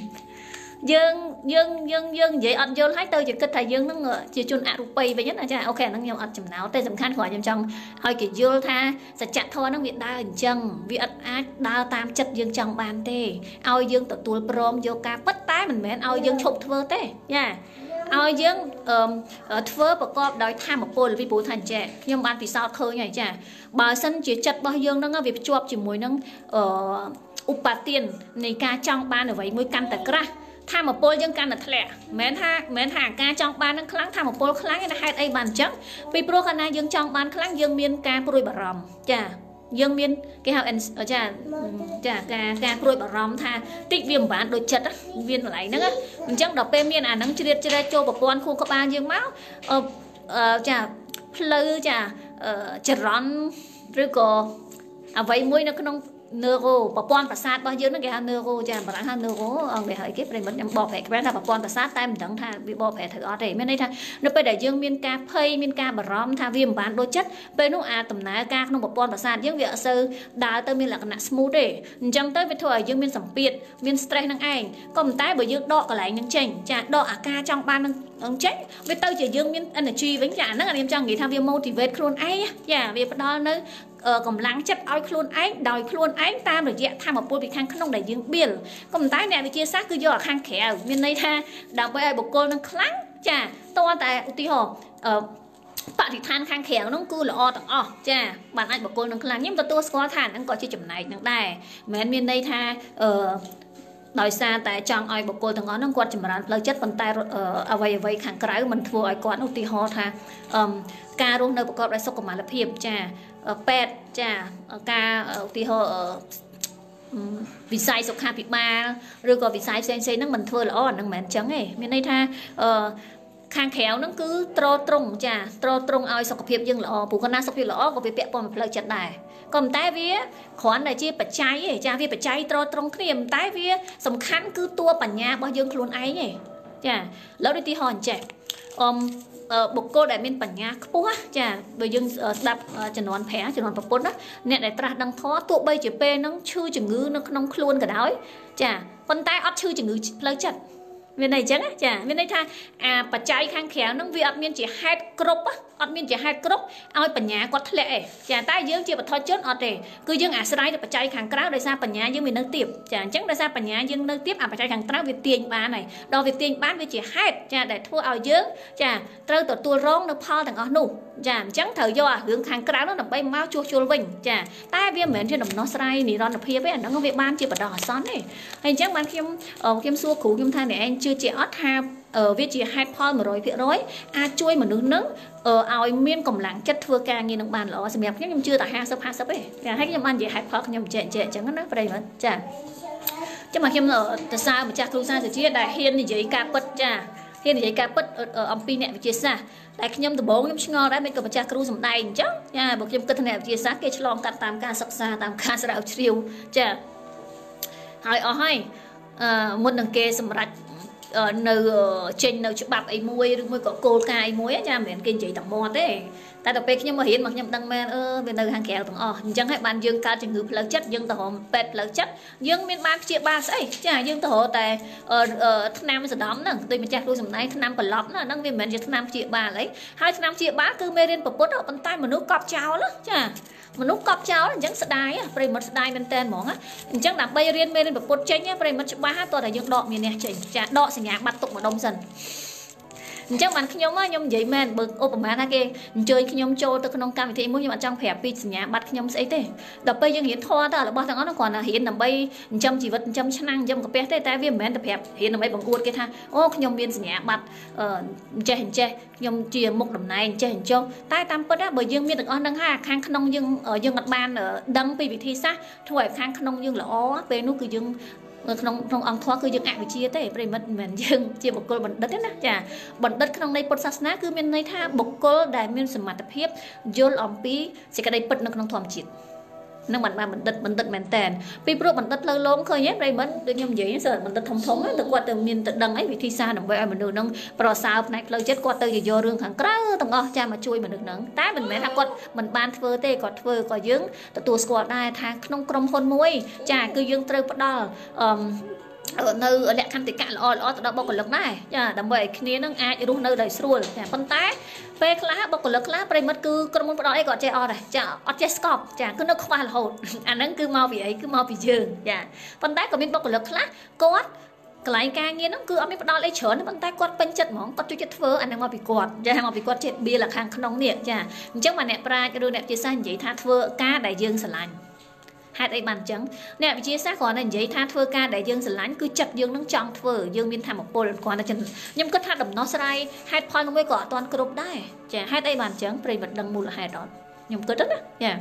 dương vậy anh vô thấy tôi chỉ kích thầy dương nó ngựa chỉ chun Arupai vậy nhất là cha ok nó nhiều anh chấm não tay tầm khăn khỏi chấm trong hơi kiểu vô tha sẽ chặt thôi nó bị đau chân vì ắt ác đau tam chất dương trong bàn tê ao dương tự tuổi prom vô ca bất tái mình mến ao dương chụp thơ tê nha ao dương thơ và con đói tham một bồn vì bố thành trẻ nhưng ban vì sao khơi nhảy chả bà sân chỉ chặt bao dương nó việc chuột chỉ mùi nó upa tiền này ca trong ban ở vậy mới căn tại ra tham một bôi dân can là thẻ mến hàng ca trong ban nó kháng tham một bôi kháng nó hai ai bàn chắc vì pro khana dân trong ban kháng dân miên ca proi bà ròm chà dân miên cái hào ở chà ca proi bà ròm tha tích viêm bán đôi chật viên lại nữa mình chắc đọc bên miên nắng chia cho bà con khu có ba dương máu chà pleu chà chật rón rồi có vậy mũi nó không neuro bà pon bà sát bao nhiêu nó cái neuro cha bà đang neuro ông để hỏi cái này mình bỏ phải cái là bà pon bà sát tay mình đặng tha bị bỏ phải thử ở đây mới đây tha nó bây đại dương miên ca phây miên ca bà rom tha viêm bán đôi chất bên nó tầm ná ca không bà pon bà sát dương việc sơ đá tới miên là cái nặng smooth để chẳng tới với thôi dương miên sầm piệt miên stress năng anh còn tái bởi dương đọ cả lại năng chành cha đọ ca trong ban năng chết với tôi chỉ dương miên energy với nhà nó là em chẳng nghĩ tham viêm motivate luôn ấy dạ việc đó nó còn lắng chất oi luôn ấy đòi luôn ấy ta được dạ tham một bộ bị khang không đại dương biển còn tái này bị chia sát cứ do khang khẽ miền đây tha đào với ai bộ cô nó kháng chà to tại tí hồ bạn thì than khang khẽ nó cứ là o tặng chà bạn ai bộ cô nó kháng nhưng mà tôi có than nó có chơi chậm này nó đài miền đây tha đòi xa tại trong ai bộ cô thằng nó quạt chậm rãi lời chất bàn tay vậy khang cái mình thua ai quạt nó tí hồ tha ca luôn nơi bộ cô đại sốc của mà là phiền chà pet cha ca thì họ vì sai sọc hà bị ba rồi còn vì sai xây nó mình thưa là ó năng mền trắng ấy bên đây tha khang khéo nó cứ trô trung ai sọc phiền dương là ó bù con na sọc phiền là ó có bị bẹp bom lời chặt đài còn tái vía khoản này chia bạch cháy ấy cha vía bạch cháy trô trung khiêm tái vía sầm khăn cứ tua bản nhà bao dương luôn ấy nhỉ cha lâu đi tí hòn trẻ bộ cô đại miền bản nhà khô chà bởi dương đập chẩn đoán phé chẩn đoán bậc bốn đó nè đại tra đăng thó tụ bay chỉ p nó chưa chừng ngư nó không luôn cả đói chà con tay ót chưa chừng ngư lấy chặt bên này chắc chà bên đây tha bà trái khang khéo nó vì miền chỉ hai group á miền chỉ hai group ai bản nhà có lệ chà tay dương chỉ bà thôi chết để cứ dương sài được bà trái khang cáo để ra bản nhà dương mình nâng tiếp chà chắc để ra bản nhà dương nâng tiếp bà trái khang cáo việc tiền bán này đo việc tiền bán với chỉ hai chà để thua ao dương chà trâu tụi tua rong nó pha thằng ở nụ chà chẳng thời do hướng khang cáo nó nằm bay máu chua vinh chà tay viêm mền trên đồng nó sài nỉ ron là phía với nó có việc ban chỉ bà đỏ xón này hay chắc ban khiêm xua cũ khiêm than để anh chưa chị ót ha viết chỉ hai pol mà rồi việc rồi chui mà nướng ao miên cầm lặng chất thưa ca như nông bàn lọ xem đẹp nhưng chưa tại hai sấp ấy hay nhầm ăn gì hai pol nhầm trẻ chẳng có nói vào đây mà chả chứ mà khiêm ở từ xa mà cha kêu xa thì chia đại hiên thì giấy ca bật chả hiên thì giấy ca bật ở ông pin nè chia xa đại nhầm từ bốn nhầm ngò đấy mấy cái cha kêu dùng đầy chứ nha bậc khiêm cơ thể chia xa cái chlong cắt tam ca sắc xa tam ca sẽ đạo chiều chả hỏi một đằng kê sầm rạch nơi trên nơi chụp bạc ấy muối rồi mới có cô cài muối nha mình kinh chỉ tặng mò thế tại tập pe nhưng mà hiện mặc nhầm đăng men về nơi hàng kẹo tặng chẳng hay bạn dương ca chừng ngữ lợi chất dương tàu pet lợi chất dương miền ban chia ba sấy chả dương tàu tại nam sẽ đóng nè tôi mình chắc tôi sầm nay nam còn lắm nè năng viên mình chỉ nam chia ba lấy hai nam chia ba cứ mê lên bột ở bàn tay mà nước cọp cháo đó chả mà lúc cọp cháo là chẳng sẽ đái phải mất đái bên tên mỏng á chẳng đặt bay riêng bên bột chanh á phải mất ba tôi là dương đọ miền này chả đọ sẽ nhạc bắt tục mà đông dần chắc bạn khi nhóm á nhóm vậy men bực ô mà na kia chơi khi nhóm trôi từ nông cam thì muốn nhưng mà trong phèo pi nhà bắt khi nhóm ấy thế đập bay dương hiện thoa ta là bao thằng nó còn là hiện nằm bay trăm chỉ vật trăm năng trăm cái bé tay viêm men tập phèo hiện nằm bay bằng uột kia tha ô khi nhóm biên nhà bắt che nhóm chia một đầm này che hình châu tai tam bớt á bởi dương miên được on đăng ha khang nông dương ở dương mặt ban ở đăng pi vị thi sát thôi khang nông dương là ó về nó cứ dương trong ông thoa cứ dương ảnh với chia thế vậy mình dương chia một cô bẩn đất đấy nè chả bẩn đất trong đây bột sắt ná cứ miền này tha bột cô đại miền sầm mặt tập hiếp vô lòng pi sẽ cái đây bật nó trong thòm chít nó mình bẩn đất mình tèn pi pro bẩn đất lâu lâu khơi nhé đây mình được nhom gì sợ bẩn đất thống á từ qua từ miền từ đằng ấy vì thi xa đồng vậy mình được nâng pro sao này lâu chết qua từ vô rương thằng cá thằng cha mà chui mình được nâng tá mình mẹ thằng quật mình ban phơi tê còn phơi còn dướng từ squat đây thang trong crom hôn muối chả cứ dương trâu bắt đo ở nơi ở lẹ khăn thì cạn lọ từ đó bọc lực này chả đầm vậy khi nó ai đúng nơi đầy xuôi phân tái pe lá bọc lực lá đây mất cứ con muốn bắt ấy còn che o này chả o che scop chả cứ nó không phải là hột anh nó cứ mau vì ấy cứ mau vì dường chả phân tái còn bên bọc lực lá có cái lại ca nghe nó cứ ở bên đó lấy chớn nó bằng tay quạt bên chật mỏng quạt chui chật phơ anh đang mau bị quạt ra mau bị quạt chết bia là khang không nè chả chắc mà nè pra cái đôi nè chia sang vậy tha phơ ca đại dương sờ lạnh hai đây bàn trắng nè bị chia sát còn là vậy tha phơ ca đại dương sờ lạnh cứ chật dương nó trong phơ dương biên tham một pol còn là chân nhưng có tha đầm nó sai hai pol nó mới có toàn cột đấy chả hai đây bàn trắng phải vật đằng mù là hai đó nhưng có rất á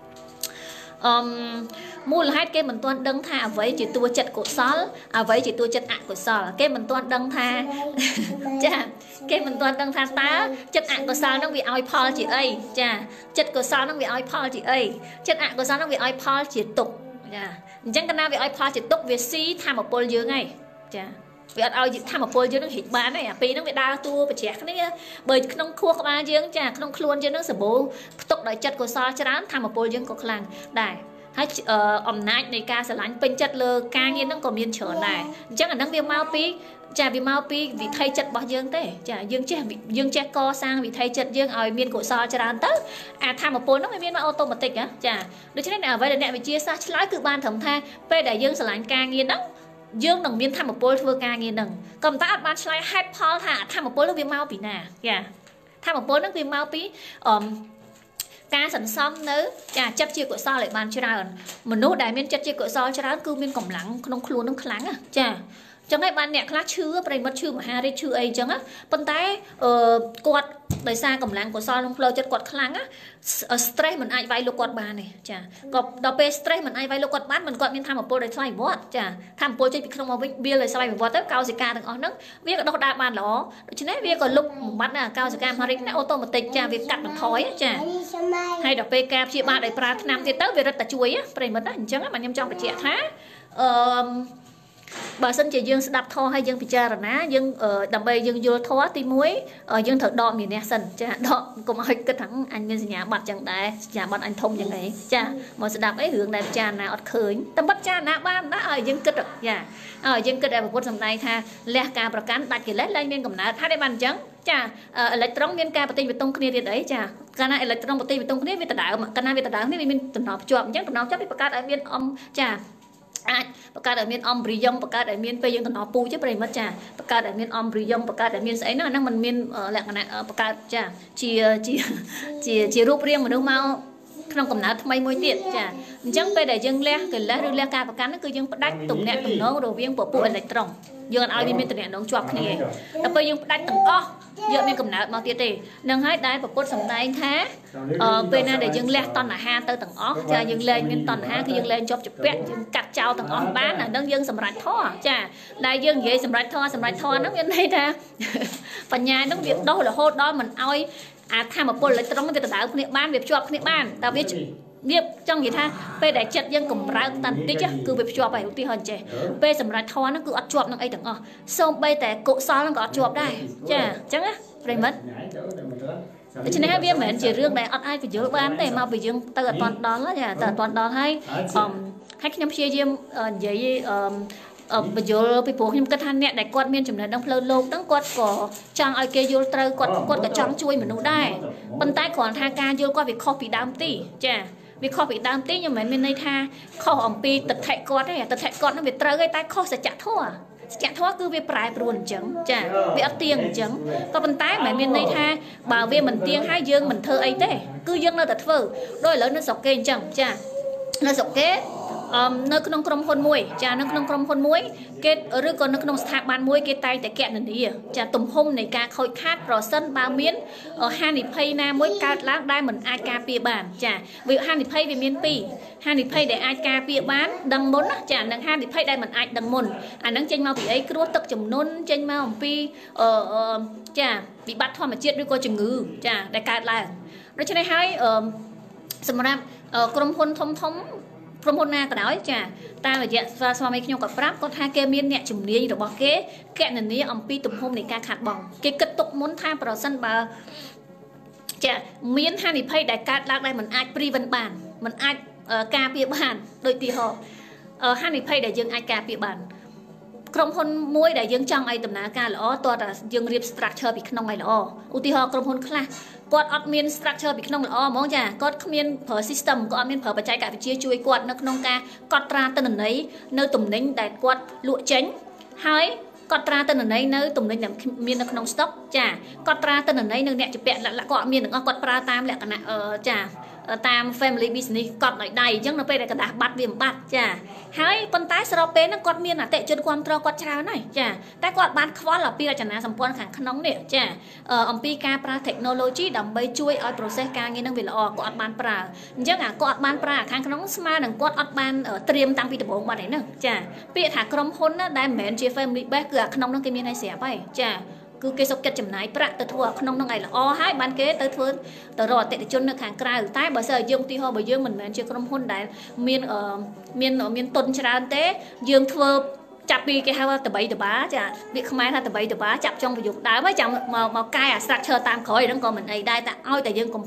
mua là hai cái mình toàn đăng tha với chỉ tua chật của xóa với chỉ tua chật ạ của xóa cái mình toàn đăng tha chà cái mình toàn đăng tha tá chật ạ của xóa nó bị oi Paul chị ấy chà chật của xóa nó bị oi Paul chị ấy chật ạ của xóa nó bị oi Paul chị tục ចាអញ្ចឹងកណាវាឲ្យផលជាទុកវាស៊ីធម្មពលយើងហើយចាវាអត់ឲ្យធម្មពលយើងនឹងរីកបានទេអាពីរហ្នឹងវាដើរតួប្រជ្រះគ្នាបើក្នុងខួរក្បាលយើងចាក្នុងខ្លួនយើងនឹងសម្បូរផ្ទុកដោយចិត្តកុសលច្រើនធម្មពលយើងក៏ខ្លាំងដែរហើយអំណាចនៃការស្រឡាញ់ពេញចិត្តលើការងារហ្នឹងក៏មានច្រើនដែរអញ្ចឹងអាហ្នឹងវាមកពីចាវាមកពីវិថីចិត្តរបស់យើងទេចាយើងចេះកសាងវិថីចិត្តយើងឲ្យមានកុសលច្រើនទៅអាធម្មពលហ្នឹងវាមានមកអូតូម៉ាទិកណាចាដូច្នេះអ្វីដែលអ្នកវិទ្យាសាស្ត្រឆ្លើយគឺបានត្រឹមថាពេលដែលយើងស្រឡាញ់ការងារហ្នឹងយើងនឹងមានធម្មពលធ្វើការងារហ្នឹងក៏ប៉ុន្តែអត់បានឆ្លើយហេតុផលថាធម្មពលហ្នឹងវាមកពីណាចាធម្មពលហ្នឹងវាមកពីការសន្សំនៅចាចិត្តជាកុសលឲ្យបានច្រើនមនុស្សដែលមានចិត្តជាកុសលច្រើនគឺមានកម្លាំងក្នុងខ្លួននឹងខ្លាំងចាចឹងហើយបានអ្នកខ្លះឈឺប្រិមិត្តឈឺមហារាជឈឺអីចឹងប៉ុន្តែគាត់ដោយសារកម្លាំងកុសលក្នុងផ្លូវចិត្តគាត់ខ្លាំងstress មិនអាចវាយលោកគាត់បានទេចាក៏ដល់ពេល stress មិនអាចវាយលោកគាត់បានមិនគាត់មានធម៌ពលដោយស្វ័យប្រវត្តិចាធម៌ពលចេញពីក្នុងមកវិញវាដោយស្វ័យប្រវត្តិទៅកោសិកាទាំងអស់ហ្នឹងវាក៏ដុះដាលបានល្អដូច្នេះវាក៏លុបបំបត្តិណាកោសិកាមហារិកណាអូតូម៉ាទិកចាវាកាត់បន្ថយចាហើយដល់ពេលការព្យាបាលដោយប្រើថ្នាំទៀតទៅវារឹតតែជួយប្រិមិត្តណាអញ្ចឹងបាទខ្ញុំចង់បញ្ជាក់ថាបើសិនជាយើងស្ដាប់ធម៌ហើយយើងពិចារណាយើងដើម្បីយើងយល់ធម៌ទី1យើងត្រូវដកមានះសិនចាដកកុំឲ្យគិតថាអញមានសញ្ញាបត្រចឹងដែរសញ្ញាបត្រអញធំយ៉ាងនេះចាមកស្ដាប់អីរឿងដែលពិចារណាអត់ឃើញតែពិតចារណាបានណាឲ្យយើងគិតចាឲ្យយើងគិតឲ្យពុទ្ធសម្ដែងថាលះការប្រកាន់ដាច់កិលេសលែងមានកំណើតហើយបានអញ្ចឹងចាអេឡិចត្រូនមានការប្រតិបត្តិគ្នាទៀតអីចាកាលណាអេឡិចត្រូនប្រតិបត្តិគ្នាវាដដើមកាលណាវាដដើមនេះវាមានតំណភ្ជាប់អញ្ចឹងតំណភ្ជាប់វាបង្កើតឲ្យមានចាអាចបង្កើតឲ្យមានអំប្រិយមបង្កើតឲ្យមានពេលយើងតំណពូជប្រិមិត្តចាបង្កើតឲ្យមានអំប្រិយមបង្កើតឲ្យមានស្អីហ្នឹងมันមានលក្ខណៈបង្កើតចាជារូបរាងមនុស្សមកក្នុងកំណើតថ្មីមួយទៀតចាអញ្ចឹងពេលដែលយើងលះកិលេសឬលះការប្រកាន់ហ្នឹងគឺយើងផ្ដាច់ទំនាក់ទំនងរវាងពពួកអេឡិចត្រូនយើងអត់ឲ្យវាមានទំនាក់ទំនងជាប់គ្នាដល់ពេលយើងផ្ដាច់ទាំងអស់យើងមានកំណើតមកទៀតទេនឹងហើយដែលពុទ្ធសម្ដែងថាពេលណាដែលយើងលះតណ្ហាទៅទាំងអស់ចាយើងលែងមានតណ្ហាគឺយើងលែងជាប់ជាពាក់យើងកាត់ចោលទាំងអស់បានអានឹងយើងសម្រេចធម៌ចាដែលយើងនិយាយសម្រេចធម៌ហ្នឹងមានន័យថាបញ្ញាហ្នឹងវាដោះរហូតដល់មិនឲ្យអាធម្មពលអេឡិចត្រូនវាដណ្ដើមគ្នាបានវាភ្ជាប់គ្នាបានតែវាចង់និយាយថាពេលដែលចិត្តយើងកម្រើកតាន់តិចគឺវាភ្ជាប់ហើយឧទាហរណ៍ចេះពេលសម្រាប់ធម៌ហ្នឹងគឺអត់ជាប់នឹងអីទាំងអស់សូម្បីតែកុសលហ្នឹងក៏អត់ជាប់ដែរចាអញ្ចឹងណាប្រិមិត្តដូច្នេះហើយវាមិនមែនជារឿងដែលអត់អាចបញ្យល់បានទេមកពីយើងទៅអត់ទាន់ដល់ចាទៅអត់ទាន់ដល់ហើយខ្ញុំព្យាយាមនិយាយបញ្យល់ពីព្រោះខ្ញុំគិតថាអ្នកដែលគាត់មានចំណេះដឹងផ្លូវលោកហ្នឹងគាត់ក៏ចង់ឲ្យគេយល់ត្រូវគាត់ក៏ចង់ជួយមនុស្សដែរប៉ុន្តែគ្រាន់ថាការយល់គាត់វាខុសពីដើមទីចាវាខុសពីដើមទីខ្ញុំមិនមែនមានន័យថាខុសអំពីទិដ្ឋិគាត់ទេទិដ្ឋិគាត់ហ្នឹងវាត្រូវហើយតែខុសសច្ចធម៌សច្ចធម៌គឺវាប្រែប្រួលអញ្ចឹងចាវាអត់ទៀងអញ្ចឹងក៏ប៉ុន្តែមិនមែនមានន័យថាបើវាមិនទៀងហើយយើងមិនធ្វើអីទេគឺយើងនៅតែធ្វើដោយឥឡូវនៅស្រុកគេអញ្ចឹងចានៅស្រុកគេនៅក្នុងក្រុមហ៊ុនមួយចានៅក្នុងក្រុមហ៊ុនមួយគេឬក៏នៅក្នុងស្ថាប័នមួយគេតែងតែគណនាចាទំហំនៃការខូចខាតប្រសិនបើមានហានិភ័យណាមួយកើតឡើងដែលមិនអាចការពារបានចាវាហានិភ័យវាមាន2ហានិភ័យដែលអាចការពារបានដឹងមុនណាចានិងហានិភ័យដែលមិនអាចដឹងមុនអានឹងចេញមកពីអីគ្រោះទឹកជំនន់ចេញមកអំពីចាវិបត្តិធម្មជាតិឬក៏ជំងឺចាដែលកើតឡើងដូច្នេះហើយសម្រាប់ក្រុមហ៊ុនធំក្រុមហ៊ុនណាក៏ដោយចាតាមរយៈស្វាមីខ្ញុំក៏ប្រាប់គាត់ថាគេមានអ្នកជំនាញរបស់គេគណនាអំពីទំហំនៃការខាតបង់គេគិតទុកមុនថាប្រសិនបើចាមានហានិភ័យដែលកើតឡើងដែលមិនអាច prevent បានមិនអាចការពារបានដូចទីហោហានិភ័យដែលយើងអាចការពារបានក្រុមហ៊ុនមួយដែលយើងចង់ឲ្យដំណើរការល្អតើតើយើងរៀប structure ពីក្នុងឲ្យល្អឧទាហរណ៍ក្រុមហ៊ុនខ្លះគាត់អត់មាន structure ពីក្នុងល្អហ្មងចាគាត់គ្មានប្រើ system គាត់អត់មានប្រើបច្ចេកវិទ្យាជួយគាត់នៅក្នុងការកត់ត្រាទិន្នន័យនៅទំនិញដែលគាត់លក់ចេញហើយកត់ត្រាទិន្នន័យនៅទំនិញដែលមាននៅក្នុង stock ចាកត់ត្រាទិន្នន័យនៅអ្នកជាពាក់គាត់អត់មានទាំងអស់គាត់ប្រើតាមលក្ខណៈចាតាម family business កត់ដោយដៃអញ្ចឹងនៅពេលដែលกระดาษបាត់វាមិនបាត់ចាហើយប៉ុន្តែស្របពេលហ្នឹងគាត់មានអតិជនគ្រប់គ្រងគាត់ច្រើនហើយចាតែគាត់បានខ្វល់អំពីរចនាសម្ព័ន្ធខាងក្នុងនេះចាអំពីការប្រើ technology ដើម្បីជួយឲ្យ process ការងារហ្នឹងវាល្អគាត់អត់បានប្រើអញ្ចឹងគាត់អត់បានប្រើខាងក្នុងស្មើនឹងគាត់អត់បានត្រៀមតាំងពីដំបូងបាត់ហ្នឹងចាពាក្យថាក្រុមហ៊ុនណាដែលមិនមែនជា family base គឺអាក្នុងហ្នឹងគេមានឲ្យស្រាប់ហើយចា cứ cái sọc kết chấm nái bạ từ thua không nông này là o hai ban kế tới thua từ rồi tệ chôn nước hàng cài tại bây giờ dương ti ho bây giờ mình chưa có hôn đại miền tôn trà tế dương thua chặt đi cái hai từ bảy từ bá chả việc không ai từ bảy từ bá chặt trong ví dụ đá với chồng màu cay à sạch chờ tam khói đang còn mình ấy đây ta oi tại dương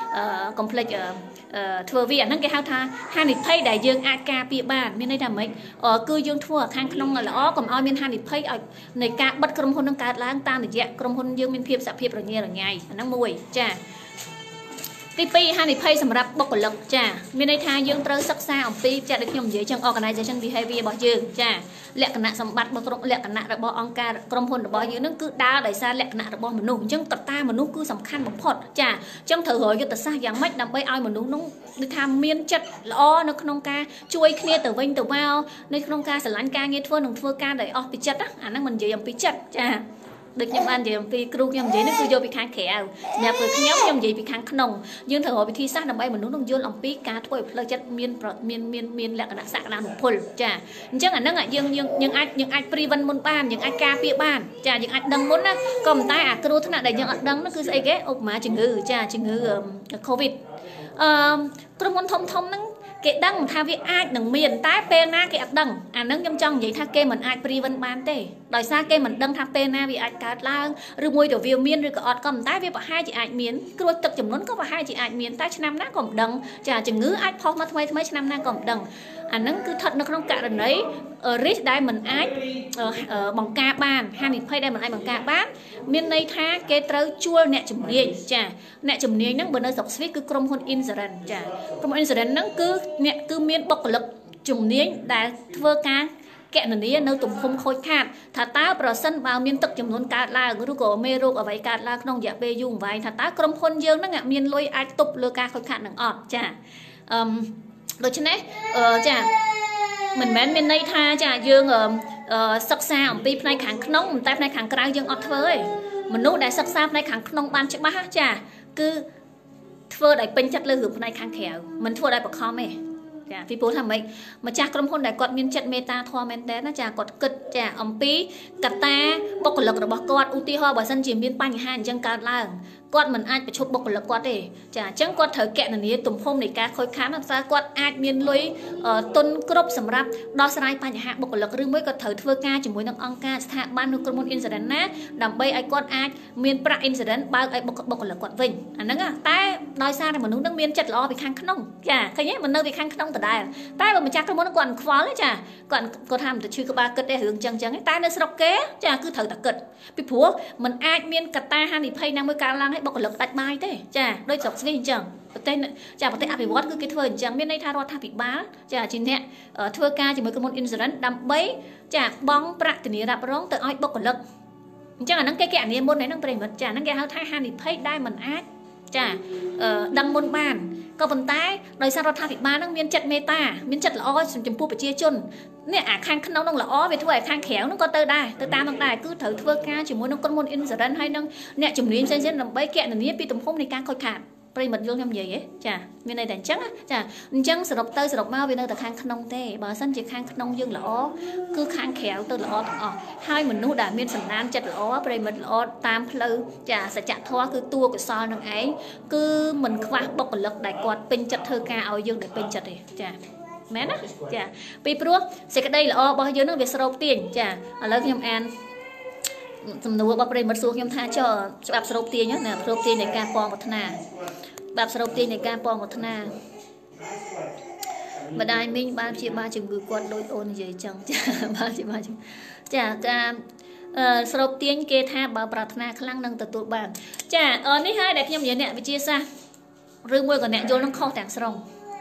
complete thua vì anh cái hao tha hai nịp thay đại dương ak bịa bàn miền đây làm mấy cư dương thua khang không là ó còn oi miền hai nịp thay ở này cả bất cầm hôn đang cả lang tam để dẹp cầm hôn dương miền phiệp sạp phiệp rồi nghe là ngày năng mùi chảទី2ហានិភ័យសម្រាប់បុគ្គលិកចាមានន័យថាយើងត្រូវសិក្សាអំពីចាដូចខ្ញុំនិយាយចឹង organization behavior របស់យើងចាលក្ខណៈសម្បត្តិរបស់ក្រុមលក្ខណៈរបស់អង្គការក្រុមហ៊ុនរបស់យើងនឹងគឺដើរដោយសារលក្ខណៈរបស់មនុស្សអញ្ចឹងកត្តាមនុស្សគឺសំខាន់បំផុតចាអញ្ចឹងត្រូវរកយុទ្ធសាស្ត្រយ៉ាងម៉េចដើម្បីឲ្យមនុស្សនោះដូចថាមានចិត្តល្អនៅក្នុងការជួយគ្នាទៅវិញទៅមកនៅក្នុងការស្រឡាញ់ការងារធ្វើនិងធ្វើការដោយអស់ពីចិត្តអាហ្នឹងមិននិយាយអំពីចិត្តចាដូចខ្ញុំបាននិយាយអំពីគ្រូខ្ញុំនិយាយនេះគឺយកពីខាងក្រៅសម្រាប់ខ្ញុំនិយាយពីខាងក្នុងយើងត្រូវរកវិធីសាស្ត្រដើម្បីមនុស្សនឹងយល់អំពីការធ្វើឲ្យផ្លូវចិត្តមានលក្ខណៈសក្តានុពលចាអញ្ចឹងអាហ្នឹងយើងអាច prevent មុនបានយើងអាចការពារបានចាយើងអាចដឹងមុនណាក៏ប៉ុន្តែអាគ្រោះថ្នាក់ដែលយើងអត់ដឹងនោះគឺស្អីគេឧបមាជំងឺចាជំងឺ COVID ក្រុមហ៊ុនធំហ្នឹងគេដឹងថាវាអាចនឹងមានតែពេលណាគេអត់ដឹងអាហ្នឹងខ្ញុំចង់និយាយថាគេមិនអាច prevent បានទេដោយសារគេមិនដឹងថាពេលណាវាអាចកើតឡើងឬមួយទៅវាមានឬក៏អត់ក៏ប៉ុន្តែវាប្រហែលជាអាចមានគ្រោះទឹកចំនួនក៏ប្រហែលជាអាចមានតែឆ្នាំណាក៏មិនដឹងចាជំងឺអាចផុសមកថ្មីឆ្នាំណាក៏មិនដឹងអាហ្នឹងគឺស្ថិតនៅក្នុងករណី risk ដែលមិនអាចបង្ការបានហានិភ័យដែលមិនអាចបង្ការបានមានន័យថាគេត្រូវជួលអ្នកជំនាញចាអ្នកជំនាញហ្នឹងបើនៅស្រុកស្វីសគឺក្រុមហ៊ុន insurance ចាក្រុមហ៊ុន insurance ហ្នឹងគឺអ្នកគឺមានបុគ្គលិកជំនាញដែលធ្វើការកណនីនៅទំហំខូចខាតថាតើប្រសិនបើមានទឹកចំនួនកើតឡើងឬក៏មេរោគអ្វីកើតឡើងក្នុងរយៈពេលយូរអង្វែងថាតើក្រុមហ៊ុនយើងហ្នឹងមានលុយអាចទប់លើការខូចខាតនឹងអត់ចាដូច្នេះចាមិនមែនមានន័យថាចាយើងសិក្សាអំពីផ្នែកខាងក្នុងតែផ្នែកខាងក្រៅយើងអត់ធ្វើទេមនុស្សដែលសិក្សាផ្នែកខាងក្នុងបានច្បាស់ចាគឺធ្វើដោយពេញចិត្តលើរឿងផ្នែកខាងក្រៅមិនធ្វើដោយបខំទេចាពីព្រោះថាម៉េចម្ចាស់ក្រុមហ៊ុនដែលគាត់មានចិត្តមេត្តាធម៌មែនតើណាចាគាត់គិតចាអំពីកត្តាបុគ្គលិករបស់គាត់ឧទាហរណ៍បើសិនជាមានបញ្ហាអញ្ចឹងកើតឡើងគាត់មិនអាចប្រឈប់បុគ្គលិកគាត់ទេចាអញ្ចឹងគាត់ត្រូវកណនាទំហំនៃការខូចខាតថាគាត់អាចមានលុយទុនគ្រប់សម្រាប់ដោះស្រាយបញ្ហាបុគ្គលិកឬមួយក៏ត្រូវធ្វើការជាមួយនឹងអង្គការស្ថាប័នឬក្រុមហ៊ុន insurance ណាដើម្បីឲ្យគាត់អាចមានប្រាក់ insurance បើកឲ្យបុគ្គលិកគាត់វិញអាហ្នឹងតែដោយសារតែមនុស្សនឹងមានចិត្តល្អពីខាងក្នុងចាឃើញទេមិននៅពីខាងក្នុងដដែលតែបើម្ចាស់ក្រុមហ៊ុនគាត់ខ្វល់ទេចាគាត់ថាមិនទៅឈឺក្បាលគិតទេរឿងចឹងតែនៅស្រុកគេចាគឺត្រូវតែគិតពីព្រោះมันអាចមានកត្តាហានិភ័យណាមួយកើតឡើងបុគ្គលិកដាច់បាយទេចាដូចស្រុកស្វីសអញ្ចឹងប្រទេសអភិវឌ្ឍគឺគេធ្វើអញ្ចឹងមានន័យថារដ្ឋាភិបាលចាជាអ្នកធ្វើការជាមួយក្រុមហ៊ុន insurance ដើម្បីចាបង់ប្រាក់ធានារ៉ាប់រងទៅឲ្យបុគ្គលិកអញ្ចឹងអាហ្នឹងគេកណនាមុនហ្នឹងប្រិមិត្តចាហ្នឹងគេហៅថាហានិភ័យដែលមិនអាចចាដឹងមុនបានក៏ប៉ុន្តែដោយសាររដ្ឋាភិបាលហ្នឹងមានចិត្តមេត្តាមានចិត្តល្អចំពោះប្រជាជននេះអាខាងក្នុងហ្នឹងល្អវាធ្វើឲ្យខាងក្រៅហ្នឹងក៏ទៅដែរទៅតាមហ្នឹងដែរគឺត្រូវធ្វើការជាមួយនឹងក្រុមហ៊ុន insurance ហើយនឹងអ្នកជំនាញផ្សេងៗដើម្បីកណនាពីទំហំនៃការខូចខាតប្រិមិត្តយល់ខ្ញុំនិយាយទេចាមានន័យតែអញ្ចឹងចាអញ្ចឹងសរុបទៅសរុបមកវានៅតែខាងក្នុងទេបើមិនជាខាងក្នុងយើងល្អគឺខាងក្រៅទៅល្អទាំងអស់ហើយមនុស្សដែលមានសន្តានចិត្តល្អប្រិមិត្តល្អតាមផ្លូវចាសច្ចធម៌គឺតួកុសលនឹងឯងគឺមិនខ្វះបុគ្គលិកដែលគាត់ពេញចិត្តធ្វើការឲ្យយើងដែលពេញចិត្តទេចាមែនណាចាពីព្រោះសេចក្តីល្អរបស់យើងនឹងវាស្រោបទាញចាឥឡូវខ្ញុំអានសំណួររបស់ប្រិមិត្តសួរខ្ញុំថាចុះច្បាប់ស្រោបទាញណាស្រោបទាញនៃការពងប្រាថ្នាបាប់ស្រោបទាញនៃការពងប្រាថ្នាម្ដាយមីងបានព្យាបាលជំងឺគាត់ដូចអូននិយាយចឹងចាបានព្យាបាលចាការស្រោបទាញគេថាបើប្រាថ្នាខ្លាំងនឹងទទួលបានចានេះហើយដែលខ្ញុំនិយាយអ្នកវិទ្យាសាស្ត្រឬមួយក៏អ្នកយល់នឹងខុសទាំងស្រុង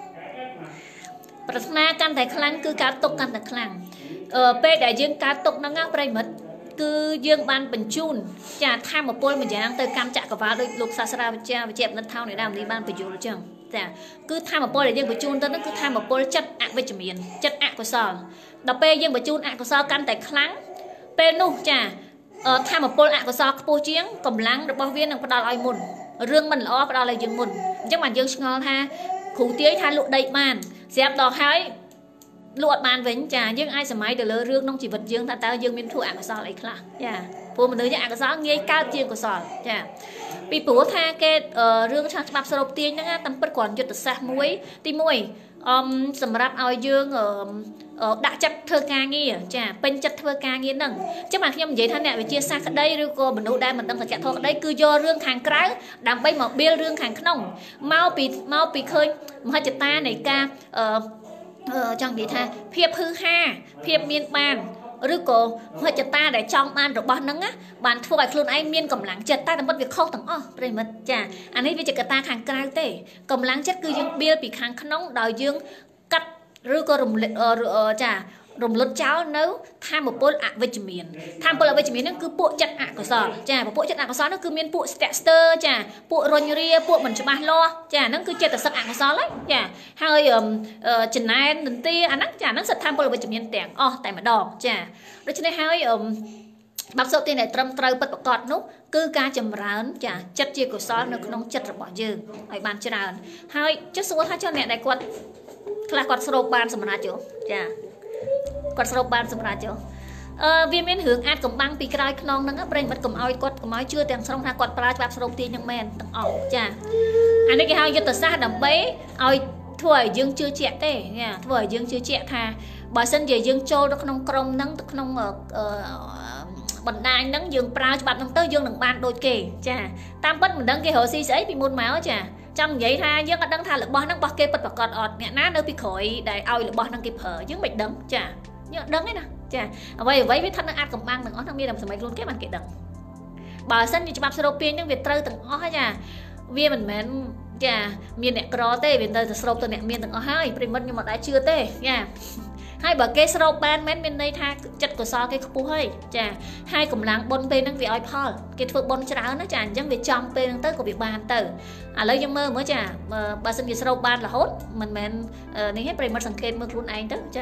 ប្រាថ្នាកាន់តែខ្លាំងគឺការទុកកាន់តែខ្លាំងពេលដែលយើងការទុកហ្នឹងណាប្រិមិត្តគឺយើងបានបញ្ជូនចាធម្មពលមួយយ៉ាងទៅកម្មចក្រវាលដោយលោកសាស្ត្រាវិទ្យាបណ្ឌិតថោនីដាមនេះបានបញ្យល់អញ្ចឹងចាគឺធម្មពលដែលយើងបញ្ជូនទៅហ្នឹងគឺធម្មពលចិត្តអវិជ្ជមានចិត្តអកុសលដល់ពេលយើងបញ្ជូនអកុសលកាន់តែខ្លាំងពេលនោះចាធម្មពលអកុសលខ្ពស់ជាងកម្លាំងរបស់វានឹងផ្ដល់ឲ្យមុនរឿងមិនល្អផ្ដល់ឲ្យយើងមុនអញ្ចឹងបានយើងឆ្ងល់ថាគ្រូទាយថាលក់ដីបានស្រាប់ដល់ហើយលក់អត់បានវិញចាយើងអាចសម័យទៅលើរឿងក្នុងជីវិតយើងថាតើយើងមានធัวអកុសលអីខ្លះចាព្រោះមនុស្សយ៉ាងអកុសលងាយកើតជាកុសលចាពីព្រោះថាគេរឿងឆាច្បាប់សរុបទាញហ្នឹងតាមពិតគ្រាន់យុទ្ធសាស្ត្រមួយទី1សម្រាប់ឲ្យយើងដាក់ចិត្តធ្វើការងារចាពេញចិត្តធ្វើការងារហ្នឹងអញ្ចឹងបាទខ្ញុំនិយាយថាអ្នកវិទ្យាសាស្ត្រក្តីឬក៏មនុស្សដែលមិនដឹងសច្ចធម៌ក្តីគឺយករឿងខាងក្រៅដើម្បីមកបៀលរឿងខាងក្នុងមកពីឃើញមហិច្ឆតានៃការចង់និយាយថាភាពហឺហាភាពមានបានឬក៏មហិច្ឆតាដែលចង់បានរបស់ហ្នឹងណាបានធ្វើឲ្យខ្លួនឯងមានកម្លាំងចិត្តតែតាមពិតវាខុសទាំងអស់ប្រិមិត្តចាអានេះវាជាកត្តាខាងក្រៅទេកម្លាំងចិត្តគឺយើងបៀលពីខាងក្នុងដោយយើងកាត់ឬក៏រំលឹកចោលនៅធម៌ពលអវិជ្ជមានធម៌ពលអវិជ្ជមានហ្នឹងគឺពួកចិត្តអកុសលចាពួកចិត្តអកុសលហ្នឹងគឺមានពួកស្ទាក់ស្ទើចាពួករញរាពួកមិនច្បាស់លាស់ចាហ្នឹងគឺចិត្តសឹកអកុសលហ្នឹងចាហើយចំណែននន្ទាអាហ្នឹងចាហ្នឹងសិទ្ធធម៌ពលអវិជ្ជមានទាំងអស់តែម្ដងចាដូច្នេះហើយបាប់សុទានដែលត្រឹមត្រូវពិតប្រាកដនោះគឺការចម្រើនចាចិត្តជាកុសលនៅក្នុងចិត្តរបស់យើងឲ្យបានច្រើនហើយចុះសួរថាចុះអ្នកដែលគាត់ខ្លះគាត់ស្រូបបានសម្រាប់ចាគាត់ស្រូបបានសម្រាប់វាមានរឿងអាចកំបាំងពីក្រោយខ្នងហ្នឹងប្រិយមិត្តកុំឲ្យជឿទាំងស្រុងថាគាត់ប្រើច្បាប់ស្រូបទាញហ្នឹងមែនទាំងអស់ចាអានេះគេហៅយុទ្ធសាស្ត្រដើម្បីឲ្យធ្វើឲ្យយើងជឿជាក់ទេចាធ្វើឲ្យយើងជឿជាក់ថាបើសិនជាយើងចូលទៅក្នុងក្រុមហ្នឹងទៅក្នុងបណ្ដាញហ្នឹងយើងប្រើច្បាប់ហ្នឹងទៅយើងនឹងបានដូចគេចាតាមពិតមិនដឹងគេរកស៊ីស្អីពីមុនមកចាចង់និយាយថាយើងអត់ដឹងថារបស់ហ្នឹងរបស់គេពិតប្រាកដអត់អ្នកណានៅពីក្រោយដែលឲ្យរបស់ហ្នឹងគេប្រើយើងមិនដឹងចាយើងអត់ដឹងទេណាចាអ្វីវាស្ថិតនៅអាចកំបាំងទាំងអស់ហ្នឹងមានតែសម័យខ្លួនគេបានគេដឹងបើសិនជាច្បាប់សរុបទាញហ្នឹងវាត្រូវទាំងអស់ចាវាមិនមែនចាមានអ្នកក្រទេវាទៅស្រូបទៅអ្នកមានទាំងអស់ហើយប្រិមិត្តខ្ញុំអត់ដែរជឿទេចាហើយបើគេស្រូបបានមែនមានន័យថាចិត្តកុសលគេខ្ពស់ហើយចាហើយកម្លាំងបុណ្យពេលហ្នឹងវាឲ្យផលគេធ្វើបុណ្យច្រើនណាចាអញ្ចឹងវាចំពេលហ្នឹងទៅក៏វាបានទៅឥឡូវយើងមើលចាបើសិនជាស្រូបបានរហូតមិនមែននេះទេប្រិមិត្តសង្កេតមើលខ្លួនឯងទៅចា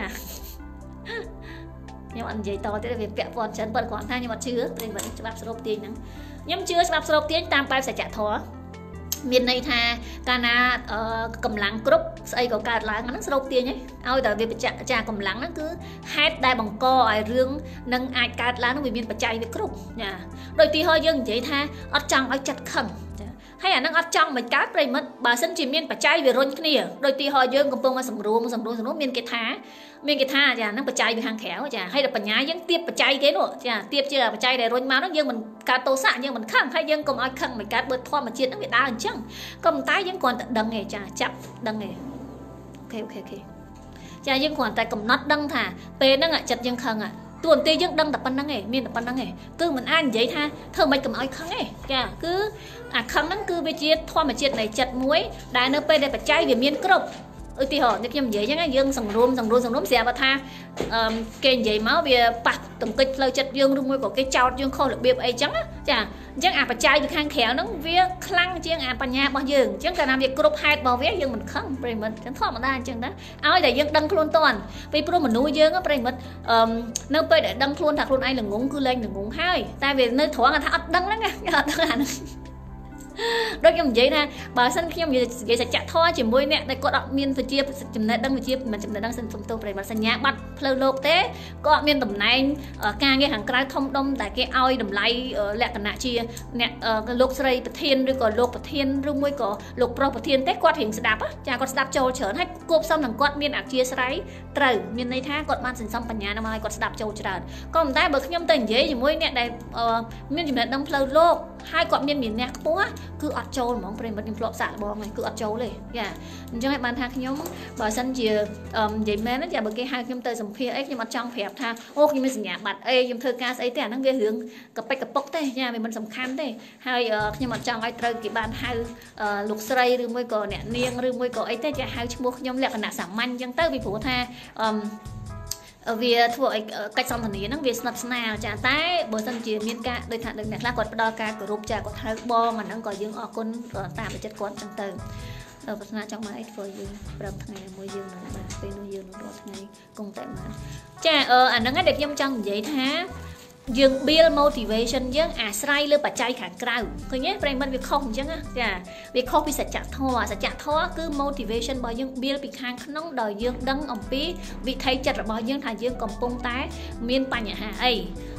ខ្ញុំអត់និយាយតទៀតវាពាក់ព័ន្ធច្រើនប៉ុន្តែគ្រាន់ថាខ្ញុំអត់ជឿប្រិមិត្តច្បាប់ស្រូបទាញហ្នឹងខ្ញុំជឿច្បាប់ស្រូបទាញតាមបែបសច្ចធម៌មានន័យថាកាលណាកម្លាំងគ្រប់ស្អីក៏កើតឡើងហ្នឹងស្រូបទាញឲ្យតែវាបច្ចៈចាកម្លាំងហ្នឹងគឺហេតុដែលបង្កឲ្យរឿងនឹងអាចកើតឡើងហ្នឹងវាមានបច្ច័យវាគ្រប់ចាដោយទីហោយើងនិយាយថាអត់ចង់ឲ្យចិត្តខឹងចាហើយអាហ្នឹងអត់ចង់មិនកើតប្រិមិត្តបើសិនជាមានបច្ច័យវារុញគ្នាដោយទីហោយើងកំពុងមកសម្រួមមានគេថាចាហ្នឹងបច្ច័យវាខាងក្រៅចាហើយដល់បញ្ញាយើងទៀបបច្ច័យគេនោះចាទៀបជាបច្ច័យដែលរុញមកហ្នឹងយើងមិនកើតទោសៈយើងមិនខឹងហើយយើងកុំឲ្យខឹងមិនកើតបើធម្មជាតិហ្នឹងវាដើរអញ្ចឹងក៏ប៉ុន្តែយើងគ្រាន់តែដឹងទេចាចាប់ដឹងទេអូខេចាយើងគ្រាន់តែកំណត់ដឹងថាពេលហ្នឹងចិត្តយើងខឹងតួនាទីយើងដឹងតែប៉ុណ្្នឹងឯងមានតែប៉ុណ្្នឹងឯងគឺមិនអាចនិយាយថាធ្វើមិនកុំឲ្យខឹងទេចាគឺអាខឹងហ្នឹងគឺវាជាធម្មជាតិនៃចិត្តមួយដែលនៅពេលដែលបច្ច័យវាមានគ្រប់ឧទាហរណ៍នេះខ្ញុំនិយាយអញ្ចឹងយើងសង្រួមស្រាប់ថាគេនិយាយមកវាប៉ះទង្គិចផ្លូវចិត្តយើងឬមួយក៏គេចោទយើងខុសរបៀបអីចឹងចាអញ្ចឹងអាបច្ច័យពីខាងក្រៅហ្នឹងវាខ្លាំងជាងអាបញ្ញារបស់យើងអញ្ចឹងកាលណាវាគ្រប់ហេតុរបស់វាយើងមិនខឹងប្រិមិត្តចឹងធម្មតាអញ្ចឹងណាឲ្យតែយើងដឹងខ្លួនតាន់ពីព្រោះមនុស្សយើងប្រិមិត្តនៅពេលដែលដឹងខ្លួនថាខ្លួនឯងល្ងងគឺលែងល្ងងហើយតែវានៅត្រង់ថាអត់ដឹងហ្នឹងអត់ដឹងអាហ្នឹងដូចខ្ញុំនិយាយថាបើសិនខ្ញុំនិយាយសច្ចធម៌ជាមួយអ្នកដែលគាត់អត់មានវិជ្ជាចំណេះដឹងវិជ្ជាមិនចំណេះដឹងសំទោសប្រិមត្តសញ្ញាបត្រផ្លូវលោកទេក៏អត់មានតំណែងការងារខាងក្រៅធំដុំតែគេឲ្យតម្លៃលក្ខណៈជាអ្នកលោកស្រីប្រធានឬក៏លោកប្រធានឬមួយក៏លោកប្រុសប្រធានទេគាត់រៀងស្ដាប់ចាគាត់ស្ដាប់ចូលច្រើនហើយគួបផ្សំនឹងគាត់មានអធិស្ឋានត្រូវមានន័យថាគាត់បានសន្សំបញ្ញាមកឲ្យគាត់ស្ដាប់ចូលច្រើនក៏ប៉ុន្តែបើខ្ញុំទៅនិយាយជាមួយអ្នកដែលមានចំណេះដឹងផ្លូវលោកហើយគាត់មានមានអ្នកខ្ពស់គឺអត់ចូលហ្មងប្រិមិត្តខ្ញុំធ្លាប់សាកល្បងហើយគឺអត់ចូលទេចាអញ្ចឹងឲ្យបានថាខ្ញុំបើសិនជានិយាយមែនចាបើគេហៅខ្ញុំទៅសម្ភារអីខ្ញុំអត់ចង់ប្រាប់ថាអូខ្ញុំមានសញ្ញាបត្រអីខ្ញុំធ្វើការស្អីទេអាហ្នឹងវារឿងកប៉ិចកពុកទេចាវាមិនសំខាន់ទេហើយខ្ញុំអត់ចង់ឲ្យត្រូវគេបានហៅលោកស្រីឬមួយក៏អ្នកនាងឬមួយក៏អីទេចាហៅឈ្មោះខ្ញុំលក្ខណៈសាមញ្ញអញ្ចឹងទៅពីព្រោះថាវាធ្វើឲ្យកិច្ចសន្ទនាហ្នឹងវាស្និទ្ធស្នាលចាតែបើសិនជាមានការដូចថាអ្នកខ្លះគាត់ផ្ដល់ការគោរពចាគាត់ហៅបងអាហ្នឹងក៏យើងអរគុណតាមចិត្តគាត់អញ្ចឹងទៅប្រាថ្នាចង់បានអីធ្វើយើងព្រមថ្ងៃមួយយើងនឹងបានពេលនោះយើងនឹងរាល់ថ្ងៃគង់តែបានចាអាហ្នឹងដែលខ្ញុំចង់និយាយថាយើង build motivation យើងអាស្រ័យលើបច្ច័យខាងក្រៅឃើញទេប្រិមត្តវាខុសអញ្ចឹងចាវាខុសពីសច្ចធម៌គឺ motivation របស់យើង build ពីខាងក្នុងដោយយើងដឹងអំពីវិថីចិត្តរបស់យើងថាយើងកំពុងតែមានបញ្ហាអី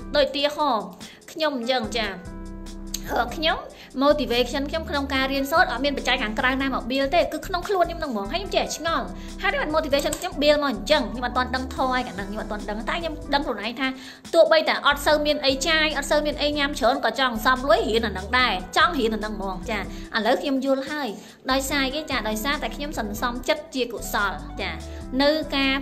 đôi tia hò nhom dần chả nhóm motivation nhóm không ca riêng sốt ở miền bắc trai hàng cài nam ở bia thế cứ không luôn nhưng đồng mong hay nhóm trẻ ngon hai đứa bạn motivation nhóm bia mà chừng nhưng mà toàn đăng thôi cả năng nhưng mà toàn đăng tay nhóm đăng rồi này tha tụi bây giờ ở sơ miền ấy trai ở sơ miền ấy nhám chớn có chồng xong lối hiện là đăng đài trong hiện là đăng mong chả lấy nhóm vui hay đòi sai cái chả đòi xa tại nhóm sần xong chất chia của sò chả nơi ca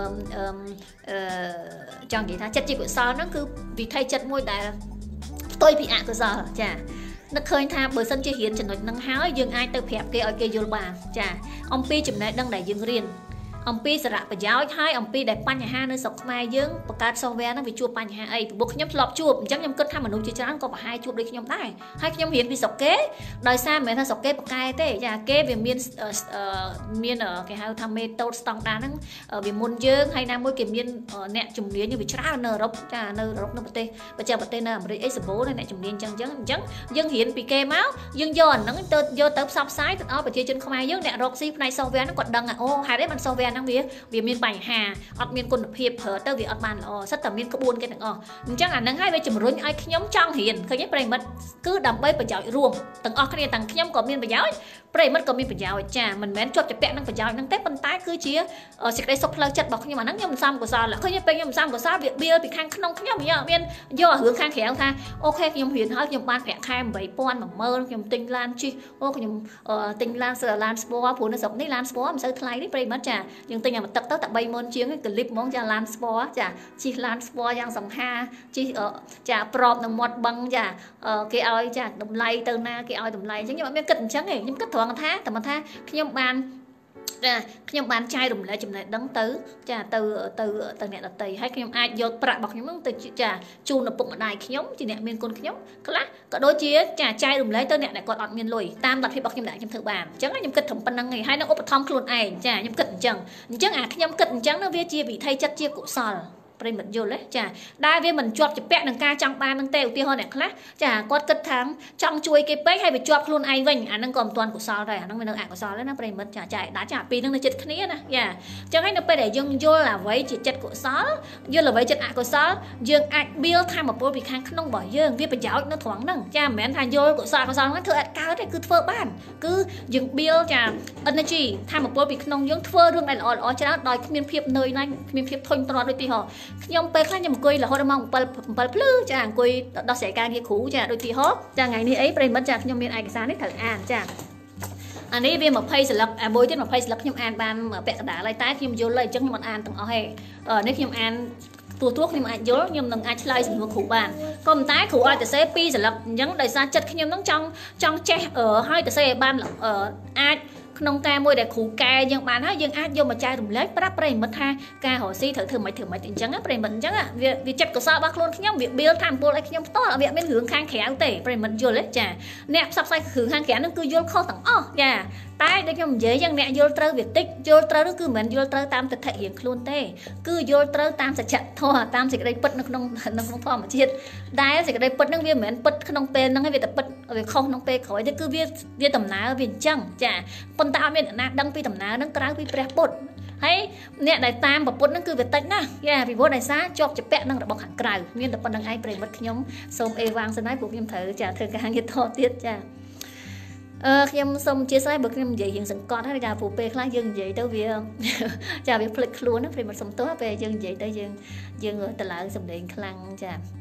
chọn gì ta chất chia của sò nó cứ vì thay chất môi đại tôi bị ạ của giờ chả nó khơi tham bởi sân chơi hiến chẳng nói năng háo dương ai tự phép kia ở kia vô bà chả ông pi chừng này đang đại dương riêng ông pi sẽ rạp và giáo hai ông pi để pan nhà ha nơi sọc mai dương và cá software nó bị chua pan nhà ha ấy buộc nhóm lọp chua chắc nhóm cất tham mà nấu chơi chán có hai chua đây nhóm đai hai nhóm hiến vì sọc kế đòi xa mẹ ta sọc kế bạc cay thế chả kế về miên ở cái hai tham mê tàu stong đá nó ở về môn dương hay nam môi kiểu miên nẹt chùm lía như bị chả nở rốc chả nở rốc nó bật tê và chả bật tê nở mà đấy bố này nẹt chùm lía chăng dương hiến bị kê máu dương giòn nó do tập sọc sái ở bờ chơi chân không ai dương nẹt rốc xí này software nó còn đằng ô hai đấy bằng software năng vì miền Bắc Hà, ở miền Cồn Hiệp hở tới vì ở bàn là rất là miền có buôn cái này chắc là năng hai về chừng rốn ai nhóm trong hiền khơi nhất đây mất cứ đầm bay phải giáo ruộng từng ở cái này từng nhóm có miền phải giáo đây mất có miền phải giáo chả mình mến chụp chụp năng phải giáo năng tép phân tái cứ chia ở sẽ đây sọc lơ chặt bọc nhưng mà năng nhom xăm của sao là khơi nhất bên nhom xăm của sao việc bia bị khang không nhom nhá miền do hướng khang khéo tha ok nhom hiền hết nhom ban khẽ khai bảy pon mà mơ nhom tinh lan chi ô nhom tinh lan sờ lan sport phụ nó sọc này lan sport mình sẽ thay đấy đây mất chả nhưng tinh mà tập tập bay môn chiếng cái clip món cha lan sport chả chi lan sport giang sòng ha chi chả prop đồng một băng chả cái oi chả đồng lay từ na cái oi đồng lay chứ nhưng mà miếng cận trắng này nhưng cất thoáng thá tầm thá khi nhom ban trai đồng lại chừng này đắng tứ chả từ này là tì hay khi nhom ai vô bạc bọc nhom từ chả chu nộp bụng ở đài khi nhom chỉ nè miền con khi nhom có đôi chia chả trai đồng lấy tới nè lại còn ọt miền lùi tam đặt khi bọc nhom đại trong thử bàn chẳng là nhom kịch thẩm pan năng ngày hay nó ốp thong luôn ai chả nhom kịch chẳng khi nhom kịch chẳng nó chia bị thay chất chia cụ sò bây mình vô lấy chả đai với mình chọp chụp bẹ đằng ca trong ba đằng teo tiêu hơn này khác chả quát cất tháng trong chuối cái bấy hay bị chọp luôn ai vinh năng còn toàn của sao đây năng mình năng của sao đấy nó bây mình chả chạy đã chả pi năng là chết khné nè chẳng hay nó bây để dương vô là với chỉ chất của sao vô là với chất của sao dương ai bill tham một bố bị khang không bỏ dương viết phải giáo nó thoáng năng cha mẹ thành vô của sao nó thừa cao đấy cứ phơ ban cứ dương bill chả energy tham một bố bị không dương phơ luôn này là cho nó đòi miền phiệp nơi này miền phiệp thôi toàn đôi tí họ nhom pe khác nhom cười là hồi mong bal plư chàng cười đó sẽ càng kia khủ chàng đôi tí hót chàng ngày này ấy bây mất chàng nhom miền ai cái sáng đấy thật an chàng anh ấy viên một phay sập bôi trên một phay sập nhom an ban mở bẹt đá lại tái nhom vô lời chân nhom an từng ở hè nếu nhom an tua thuốc nhưng mà ai dối nhưng đừng ai chơi dùng khủ bàn còn tái khủ ai từ xe pi sập nhấn đầy ra chất khi nhom nó trong che ở hai từ xe ban ở ai nông ca môi để khủ ca nhưng bạn á nhưng ai vô mà chai đùm lấy bắt bây mất ha ca họ si thử mấy tiền trắng á bây mình trắng á việc chặt của sao bác luôn nhóm việc bill tham vô lại nhóm to ở việc bên hướng khang khéo tệ bây mình vô lấy chả nẹp sắp sai hướng khang khéo nó cứ vô kho thẳng tai đây nhóm dễ dàng nè vô trơ việc tích vô trơ nó cứ mình vô trơ tam thực thể hiện luôn tê cứ vô trơ tam sẽ chặt thôi tam sẽ đây bật nó không thoa mà chết đai sẽ đây bật nó viên mình bật không pen nó hay việc tập bật việc không nó pe khỏi thế cứ viết tầm ná viên trăng chả con tao miền đăng pi tầm ná nó cái pi pre bột hay nè đại tam và bột nó cứ việc tách na vì vô đại xá chọc chụp bẹt năng đã bọc hẳn cài miền tập bật đăng ai pre mất nhóm xong e vang sân ái của em thử chả thử cái hàng nhiệt thọ tiết chả khi em xong chia sẻ bực em vậy hiện sẵn con hay là phụ pe khác dân vậy tới việc chả việc flick luôn á, phải một sống tốt về dân vậy tới dân người ta lại sầm điện khăn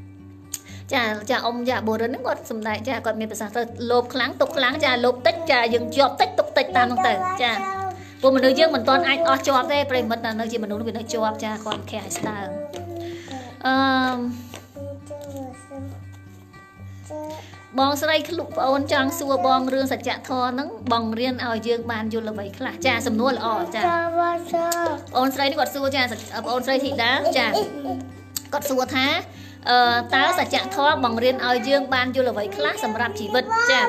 chả ông chả bồ rấn còn sầm đại chả còn miền bắc sa lốp kháng tục kháng chả lốp tích chả dừng chọp tích tục tích tam không tử chả bộ mình nơi dương mình toàn anh ở chọp đây phải mất là nơi gì mình nói về nơi chọp chả còn kẻ star bong sấy lục ôn trang xua bong rương sạch chạ thò nắng bong riêng ao dương bàn vô là vậy là cha sầm nuôi là cha ôn sấy đi quạt xua cha ôn sấy thị đá cha quạt xua thá tá sạch chạ thò bong riêng ao dương bàn vô là vậy là sầm rạp chỉ vật cha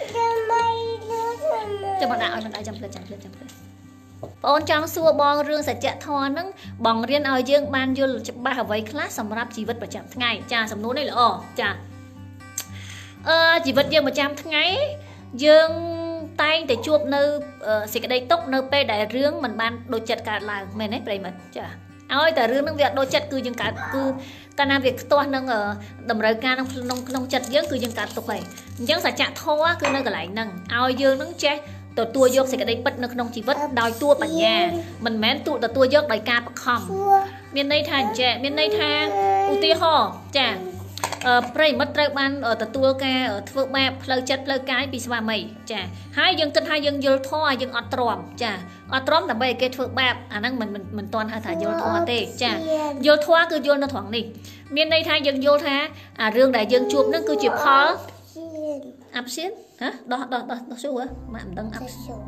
cho bạn đạo mình lại chậm lên ôn trang xua bong rương sạch chạ thò nắng bong riêng ao dương bàn vô là ba vậy là sầm rạp chỉ vật và chậm ngày cha sầm nuôi này là cha chỉ vật dương 100 ngày dương tay để chuột nơi xịt cái đây tốc nơi pe đại rương mình ban đồ chật cả là mình ấy vậy mà chả ơi tại rương năng việc đôi chất cứ dừng cả cứ cả nam việc to năng ở đầm rơi ca nông chặt dớt cứ dừng cả tục này chẳng sẽ chặt thô cứ nơi cái lại năng ơi dương nắng che tụi tua dốc sẽ cái đây bắt nông chỉ vất đòi tua bản nhà mình mến tụi tua dốc đòi ca bạc khom miền đây thà trẻ miền đây thà ưu tiên ho chả prey mất trái ban ở tua ca ở phượng bạc lời chất lời cái bị xóa mày chả hai dân tin hai dân vô thoa dân ọt tròn chả ọt tròn là bây cái phượng bạc năng mình toàn hai thả vô thoa tê chả vô thoa cứ vô nó thoáng đi miền đây thà dân vô thà rương đại dân chuột nó cứ chịu khó áp xiết hả đó số á mà đang áp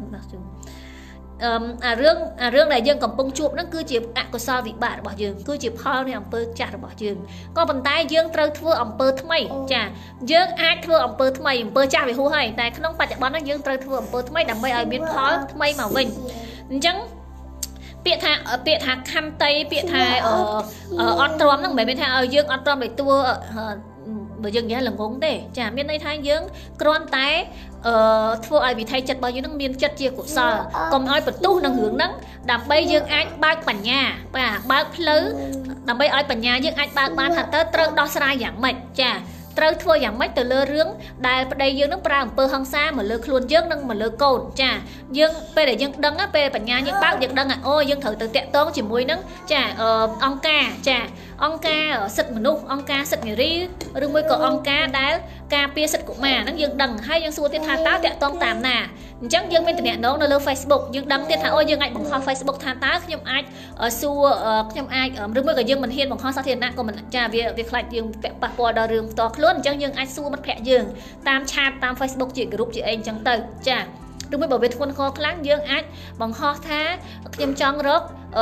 rương đại dân cầm bông chuột nó cứ chịu có sao vị bạn bỏ giường cứ chịu khó này ông bơ chả bỏ giường có bàn tay dương trâu thưa ông bơ thay chả dương ai thưa ông bơ thay ông bơ chả bị hú hay tại không phải bắn nó dương trâu thưa ông bơ thay đầm bay ở biến khó thay mà mình chẳng biệt thà khăn tây biệt thà ở Ostrom nó mấy bên thà ở dương Ostrom để tua bởi dương giá là ngốn để chả miền đây thay dương con tái thua ai bị thay chặt bao nhiêu năng miền chất chia của sờ còn ai bật tu năng hướng nắng đầm bay dương anh ba bản nhà và ba lứ đầm bay ai bản nhà dương anh ba ban hạt tơ trâu đo sai dạng mệt chả trâu thua dạng mấy từ lơ rướng đài đây dương nó pra bơ hăng xa mà lơ luôn dương năng mà lơ cồn chả dương pe để dương đăng á pe bản nhà dương bác dương đăng ôi dương thử từ tẹt tón chỉ muối nắng chả ông ca chả ông ca ở sực mà nụ ông ca sực người ri rừng mới có ông ca đá ca pia sực của mà nó dương đằng hay dương xua tiết tha tá tẹt tón tạm nà chắc dương bên internet nó lơ Facebook dương đăng tiết tha ôi dương ngại bằng kho Facebook tha tá nhom ai ở xua nhom ai rừng mới có dương mình hiên bằng kho sao thiền nặng của mình chả việc lại dương vẽ bạc bò đào rừng to luôn chẳng dương ai xua mất vẽ dương tam chat tam Facebook chị group chị anh chẳng từ chả đừng mới bảo vệ khuôn kho kháng dương ác bằng kho thá nhầm trong rớt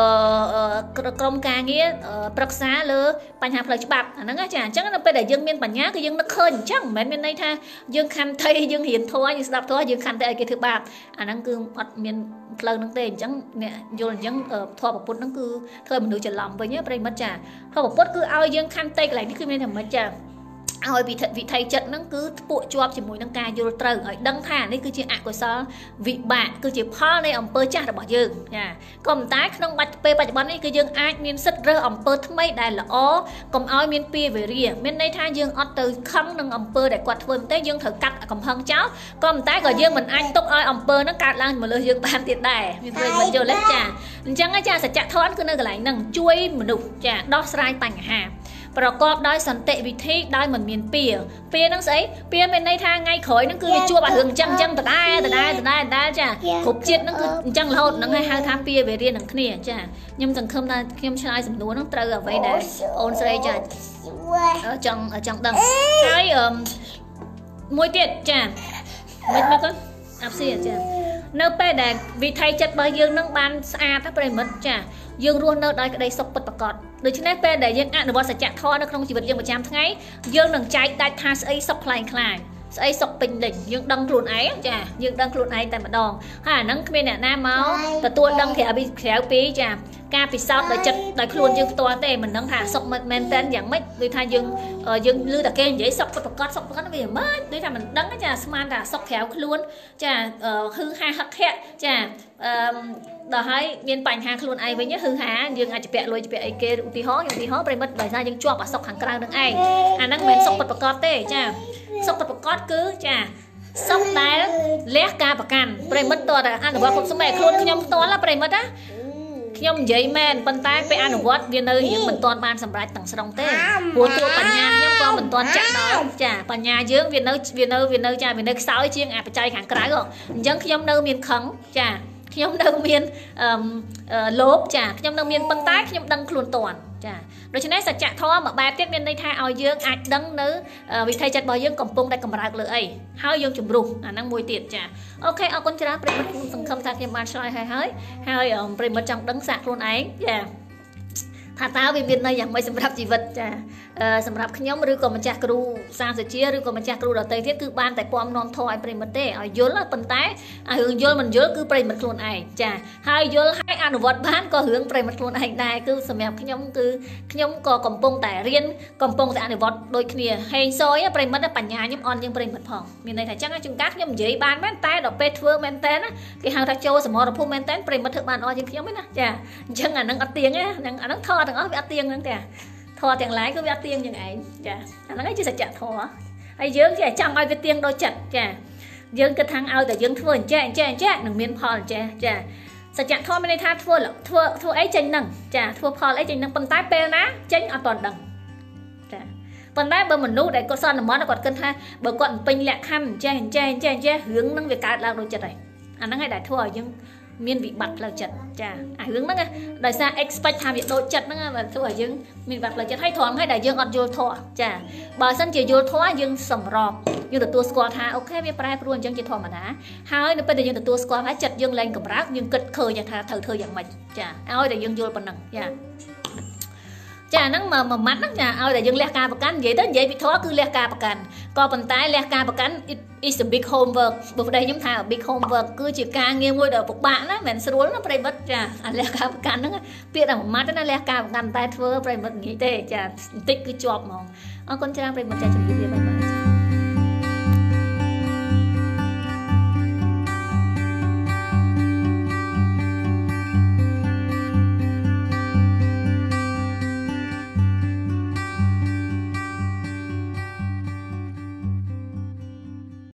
công ca nghĩa bậc xá lơ bánh hạp lời bạc nó nghe chả chắc là bây giờ dương miền bản nhá cái dương nó khơi chắc mấy bên đây tha dương khăn tây dương hiền thôi nhưng đạp thôi dương khăn tây cái thứ bạc năng cứ ọt miền lời năng tên chẳng nè vô là chẳng thoa bọc bút năng cứ thôi mình được trở lòng với nhé đây mất chả thoa bọc bút cứ ao dương khăn tây cái này cứ miền thầm mất chả ôi vị thầy trận nó cứ bụi chuột chỉ mùi năng ca vô trừ ở đăng thả đấy cứ chỉ của sao vị bạn cứ chỉ pha này ông pơ chả bỏ dương nha còn tái không bạch pe bạch bắn ấy cứ dương ai miền sứt rơ ông pơ mấy đại là ó còn oi miền pia về rìa miền đây tha dương ọt từ khăng năng ông pơ để quạt thôi tới dương thử cắt còn hăng cháu còn tái gọi dương mình anh tốt oi ông pơ nó cắt lan mà lừa dương bàn tiền đài mình vô lấy trà chẳng ai cha sẽ chặt thoát cứ nơi cái lại năng chui mà đục trà đo sai bành hà và có đôi sẵn tệ vị thế đôi mình miền pìa nó sẽ pìa bên đây tha ngay khỏi nó cứ chua bà hưởng chăng từ đai chả cục chết nó cứ chăng là hột nó ngay hai tháng pìa về riêng đằng kia chả nhưng thằng không ta khiêm trai sầm núa nó trơ ở vậy để ôn sẽ chả ở trong đằng cái môi tiệt chả mất mất con áp xì chả nơi pe để vị thầy chất bao dương nó ban xa thắp đây mất chả dương luôn nơi đây cái đây sọc bật bạc cọt được chứ nét pe để dương ăn được bao sẽ chặt thoi nó không chỉ vật dương 100 ngày dương đừng chạy đại tha ấy sọc lại ấy sọc bình đỉnh dương đăng luôn ấy chả dương đăng luôn ấy tại mặt đòn hà nắng bên nè nam máu và tôi đăng thẻ bị khéo pí chả ca bị sao để chặt để luôn dương to tê mình nâng thả sọc men tên dạng mấy người thay dương dương lư đặc kênh dễ sọc bật cọt sọc nó về mới đấy là mình đăng cái chả smart là sọc khéo luôn chả hư hai hắc hẹ chả đó hay miền bành hàng luôn ai với nhớ hư há dương ai chỉ bẹ lôi chỉ bẹ ai kê tí hó bây mất bài ra dương chua và sọc hàng cào được ai năng men sọc bật cọt tê chả sọc bật cọt cứ chả sọc đá lét ca bạc cằn bây mất to là ăn được không số mẹ luôn nhom to là bây mất á nhom giấy men bàn tayไปăn được vót viên nơi hiện mình toàn ban sầm rải tầng sông tê buồnตัวปัญญาnhom con mình toàn chặt đó chảปัญญาdương viên nơi chả viên nơi sáu chiêng à phải chạy hàng cái rồi dân nhom nơi miền khấn chả nhom nơi miền lốp chả nhom nơi miền bàn tay nhom đăng luôn toàn chả rồi cho nên sẽ chặt thôi mà bài tiếp bên đây thay ao dương ai đăng nữ vì thay chặt bao dương cầm pung đây cầm rạc lưỡi ấy hai dương chùm rùng năng mùi tiệt chả ok ao con chả bây giờ không thay thêm bàn xoay hay hơi hai bây giờ trong đăng sạc luôn ấy chả ថាតើវាមានន័យយ៉ាងម៉េចសម្រាប់ជីវិតចាសម្រាប់ខ្ញុំឬក៏ម្ចាស់គ្រូសាស្ត្រជាឬក៏ម្ចាស់គ្រូដទៃទៀតគឺបានតែពំនាំធម៌ឲ្យប្រិមិត្តទេឲ្យយល់ប៉ុន្តែរឿងយល់មិនយល់គឺប្រិមិត្តខ្លួនឯងចាហើយយល់ហើយអនុវត្តបានក៏រឿងប្រិមិត្តខ្លួនឯងដែរគឺសម្រាប់ខ្ញុំគឺខ្ញុំក៏កំពុងតែរៀនកំពុងតែអនុវត្តដូចគ្នាហេងសយប្រិមិត្តបញ្ញាខ្ញុំអន់ជាងប្រិមិត្តផងមានន័យថាចឹងជួនកាលខ្ញុំនិយាយបានមែនតែដល់ពេលធ្វើមែនតែណាគេហៅថាចូលសមរភូមិមែនតែប្រិមិត្តធ្វើបានអស់ជាងខ្ញុំណាចាអញ្ចឹងអានឹងអត់ទៀងណាអានឹងធម៌ទាំងអស់វាអត់ទៀងហ្នឹងទេធម៌ទាំងឡាយគឺវាអត់ទៀងយ៉ាងឯងចាអាហ្នឹងឯងជាសច្ចធម៌ហើយយើងគេចង់ឲ្យវាទៀងដូចចិត្តចាយើងគិតថាឲ្យតែយើងធ្វើអញ្ចេះនឹងមានផលអញ្ចេះចាសច្ចធម៌មានន័យថាធ្វើអីចេញហ្នឹងចាធ្វើផលអីចេញហ្នឹងប៉ុន្តែពេលណាចេញអត់ទាន់ដឹងចាប៉ុន្តែបើមនុស្សដែលគាត់សន្មតគាត់គិតថាបើគាត់មិនពេញលក្ខខណ្ឌអញ្ចេះរឿងហ្នឹងវាកើតឡើងដូចចិត្តហើយអាហ្នឹងឯងដែលធ្វើឲ្យយើងមានវិបត្តិផ្លូវចិត្តចាអារឿងហ្នឹងដោយសារ expect ថាវាដូចចិត្តហ្នឹងបើធ្វើឲ្យយើងមានវិបត្តិផ្លូវចិត្តហើយត្រង់ហើយដែលយើងអត់យល់ធម៌ចាបើសិនជាយល់ធម៌យើងសម្របយើងទទួលស្គាល់ថាអូខេវាប្រែប្រួលអញ្ចឹងជាធម្មតាហើយនៅពេលដែលយើងទទួលស្គាល់ហើយចិត្តយើងលែងកម្រើកយើងគិតឃើញថាត្រូវធ្វើយ៉ាងម៉េចចាឲ្យតែយើងយល់ប៉ុណ្ណឹងចាចាហ្នឹងមួយម៉ាត់ហ្នឹងចាឲ្យតែយើងលះការប្រកាន់និយាយទៅនិយាយពីធម៌គឺលះការប្រកាន់ក៏ប៉ុន្តែលះការប្រកាន់ is a big homework បើប្តីខ្ញុំថា big homework គឺជាការងារមួយដែលពិបាកណាមិនស្រួលណាប្រិមិត្តចាអាលះការប្រកាន់ហ្នឹងពាក្យតែមួយម៉ាត់ណាលះការប្រកាន់តែធ្វើប្រិមិត្តងាយទេចាបន្តិចគឺជាប់ហ្មងអរគុណច្រើនប្រិមិត្តចាជំរាបលាបាយបាយ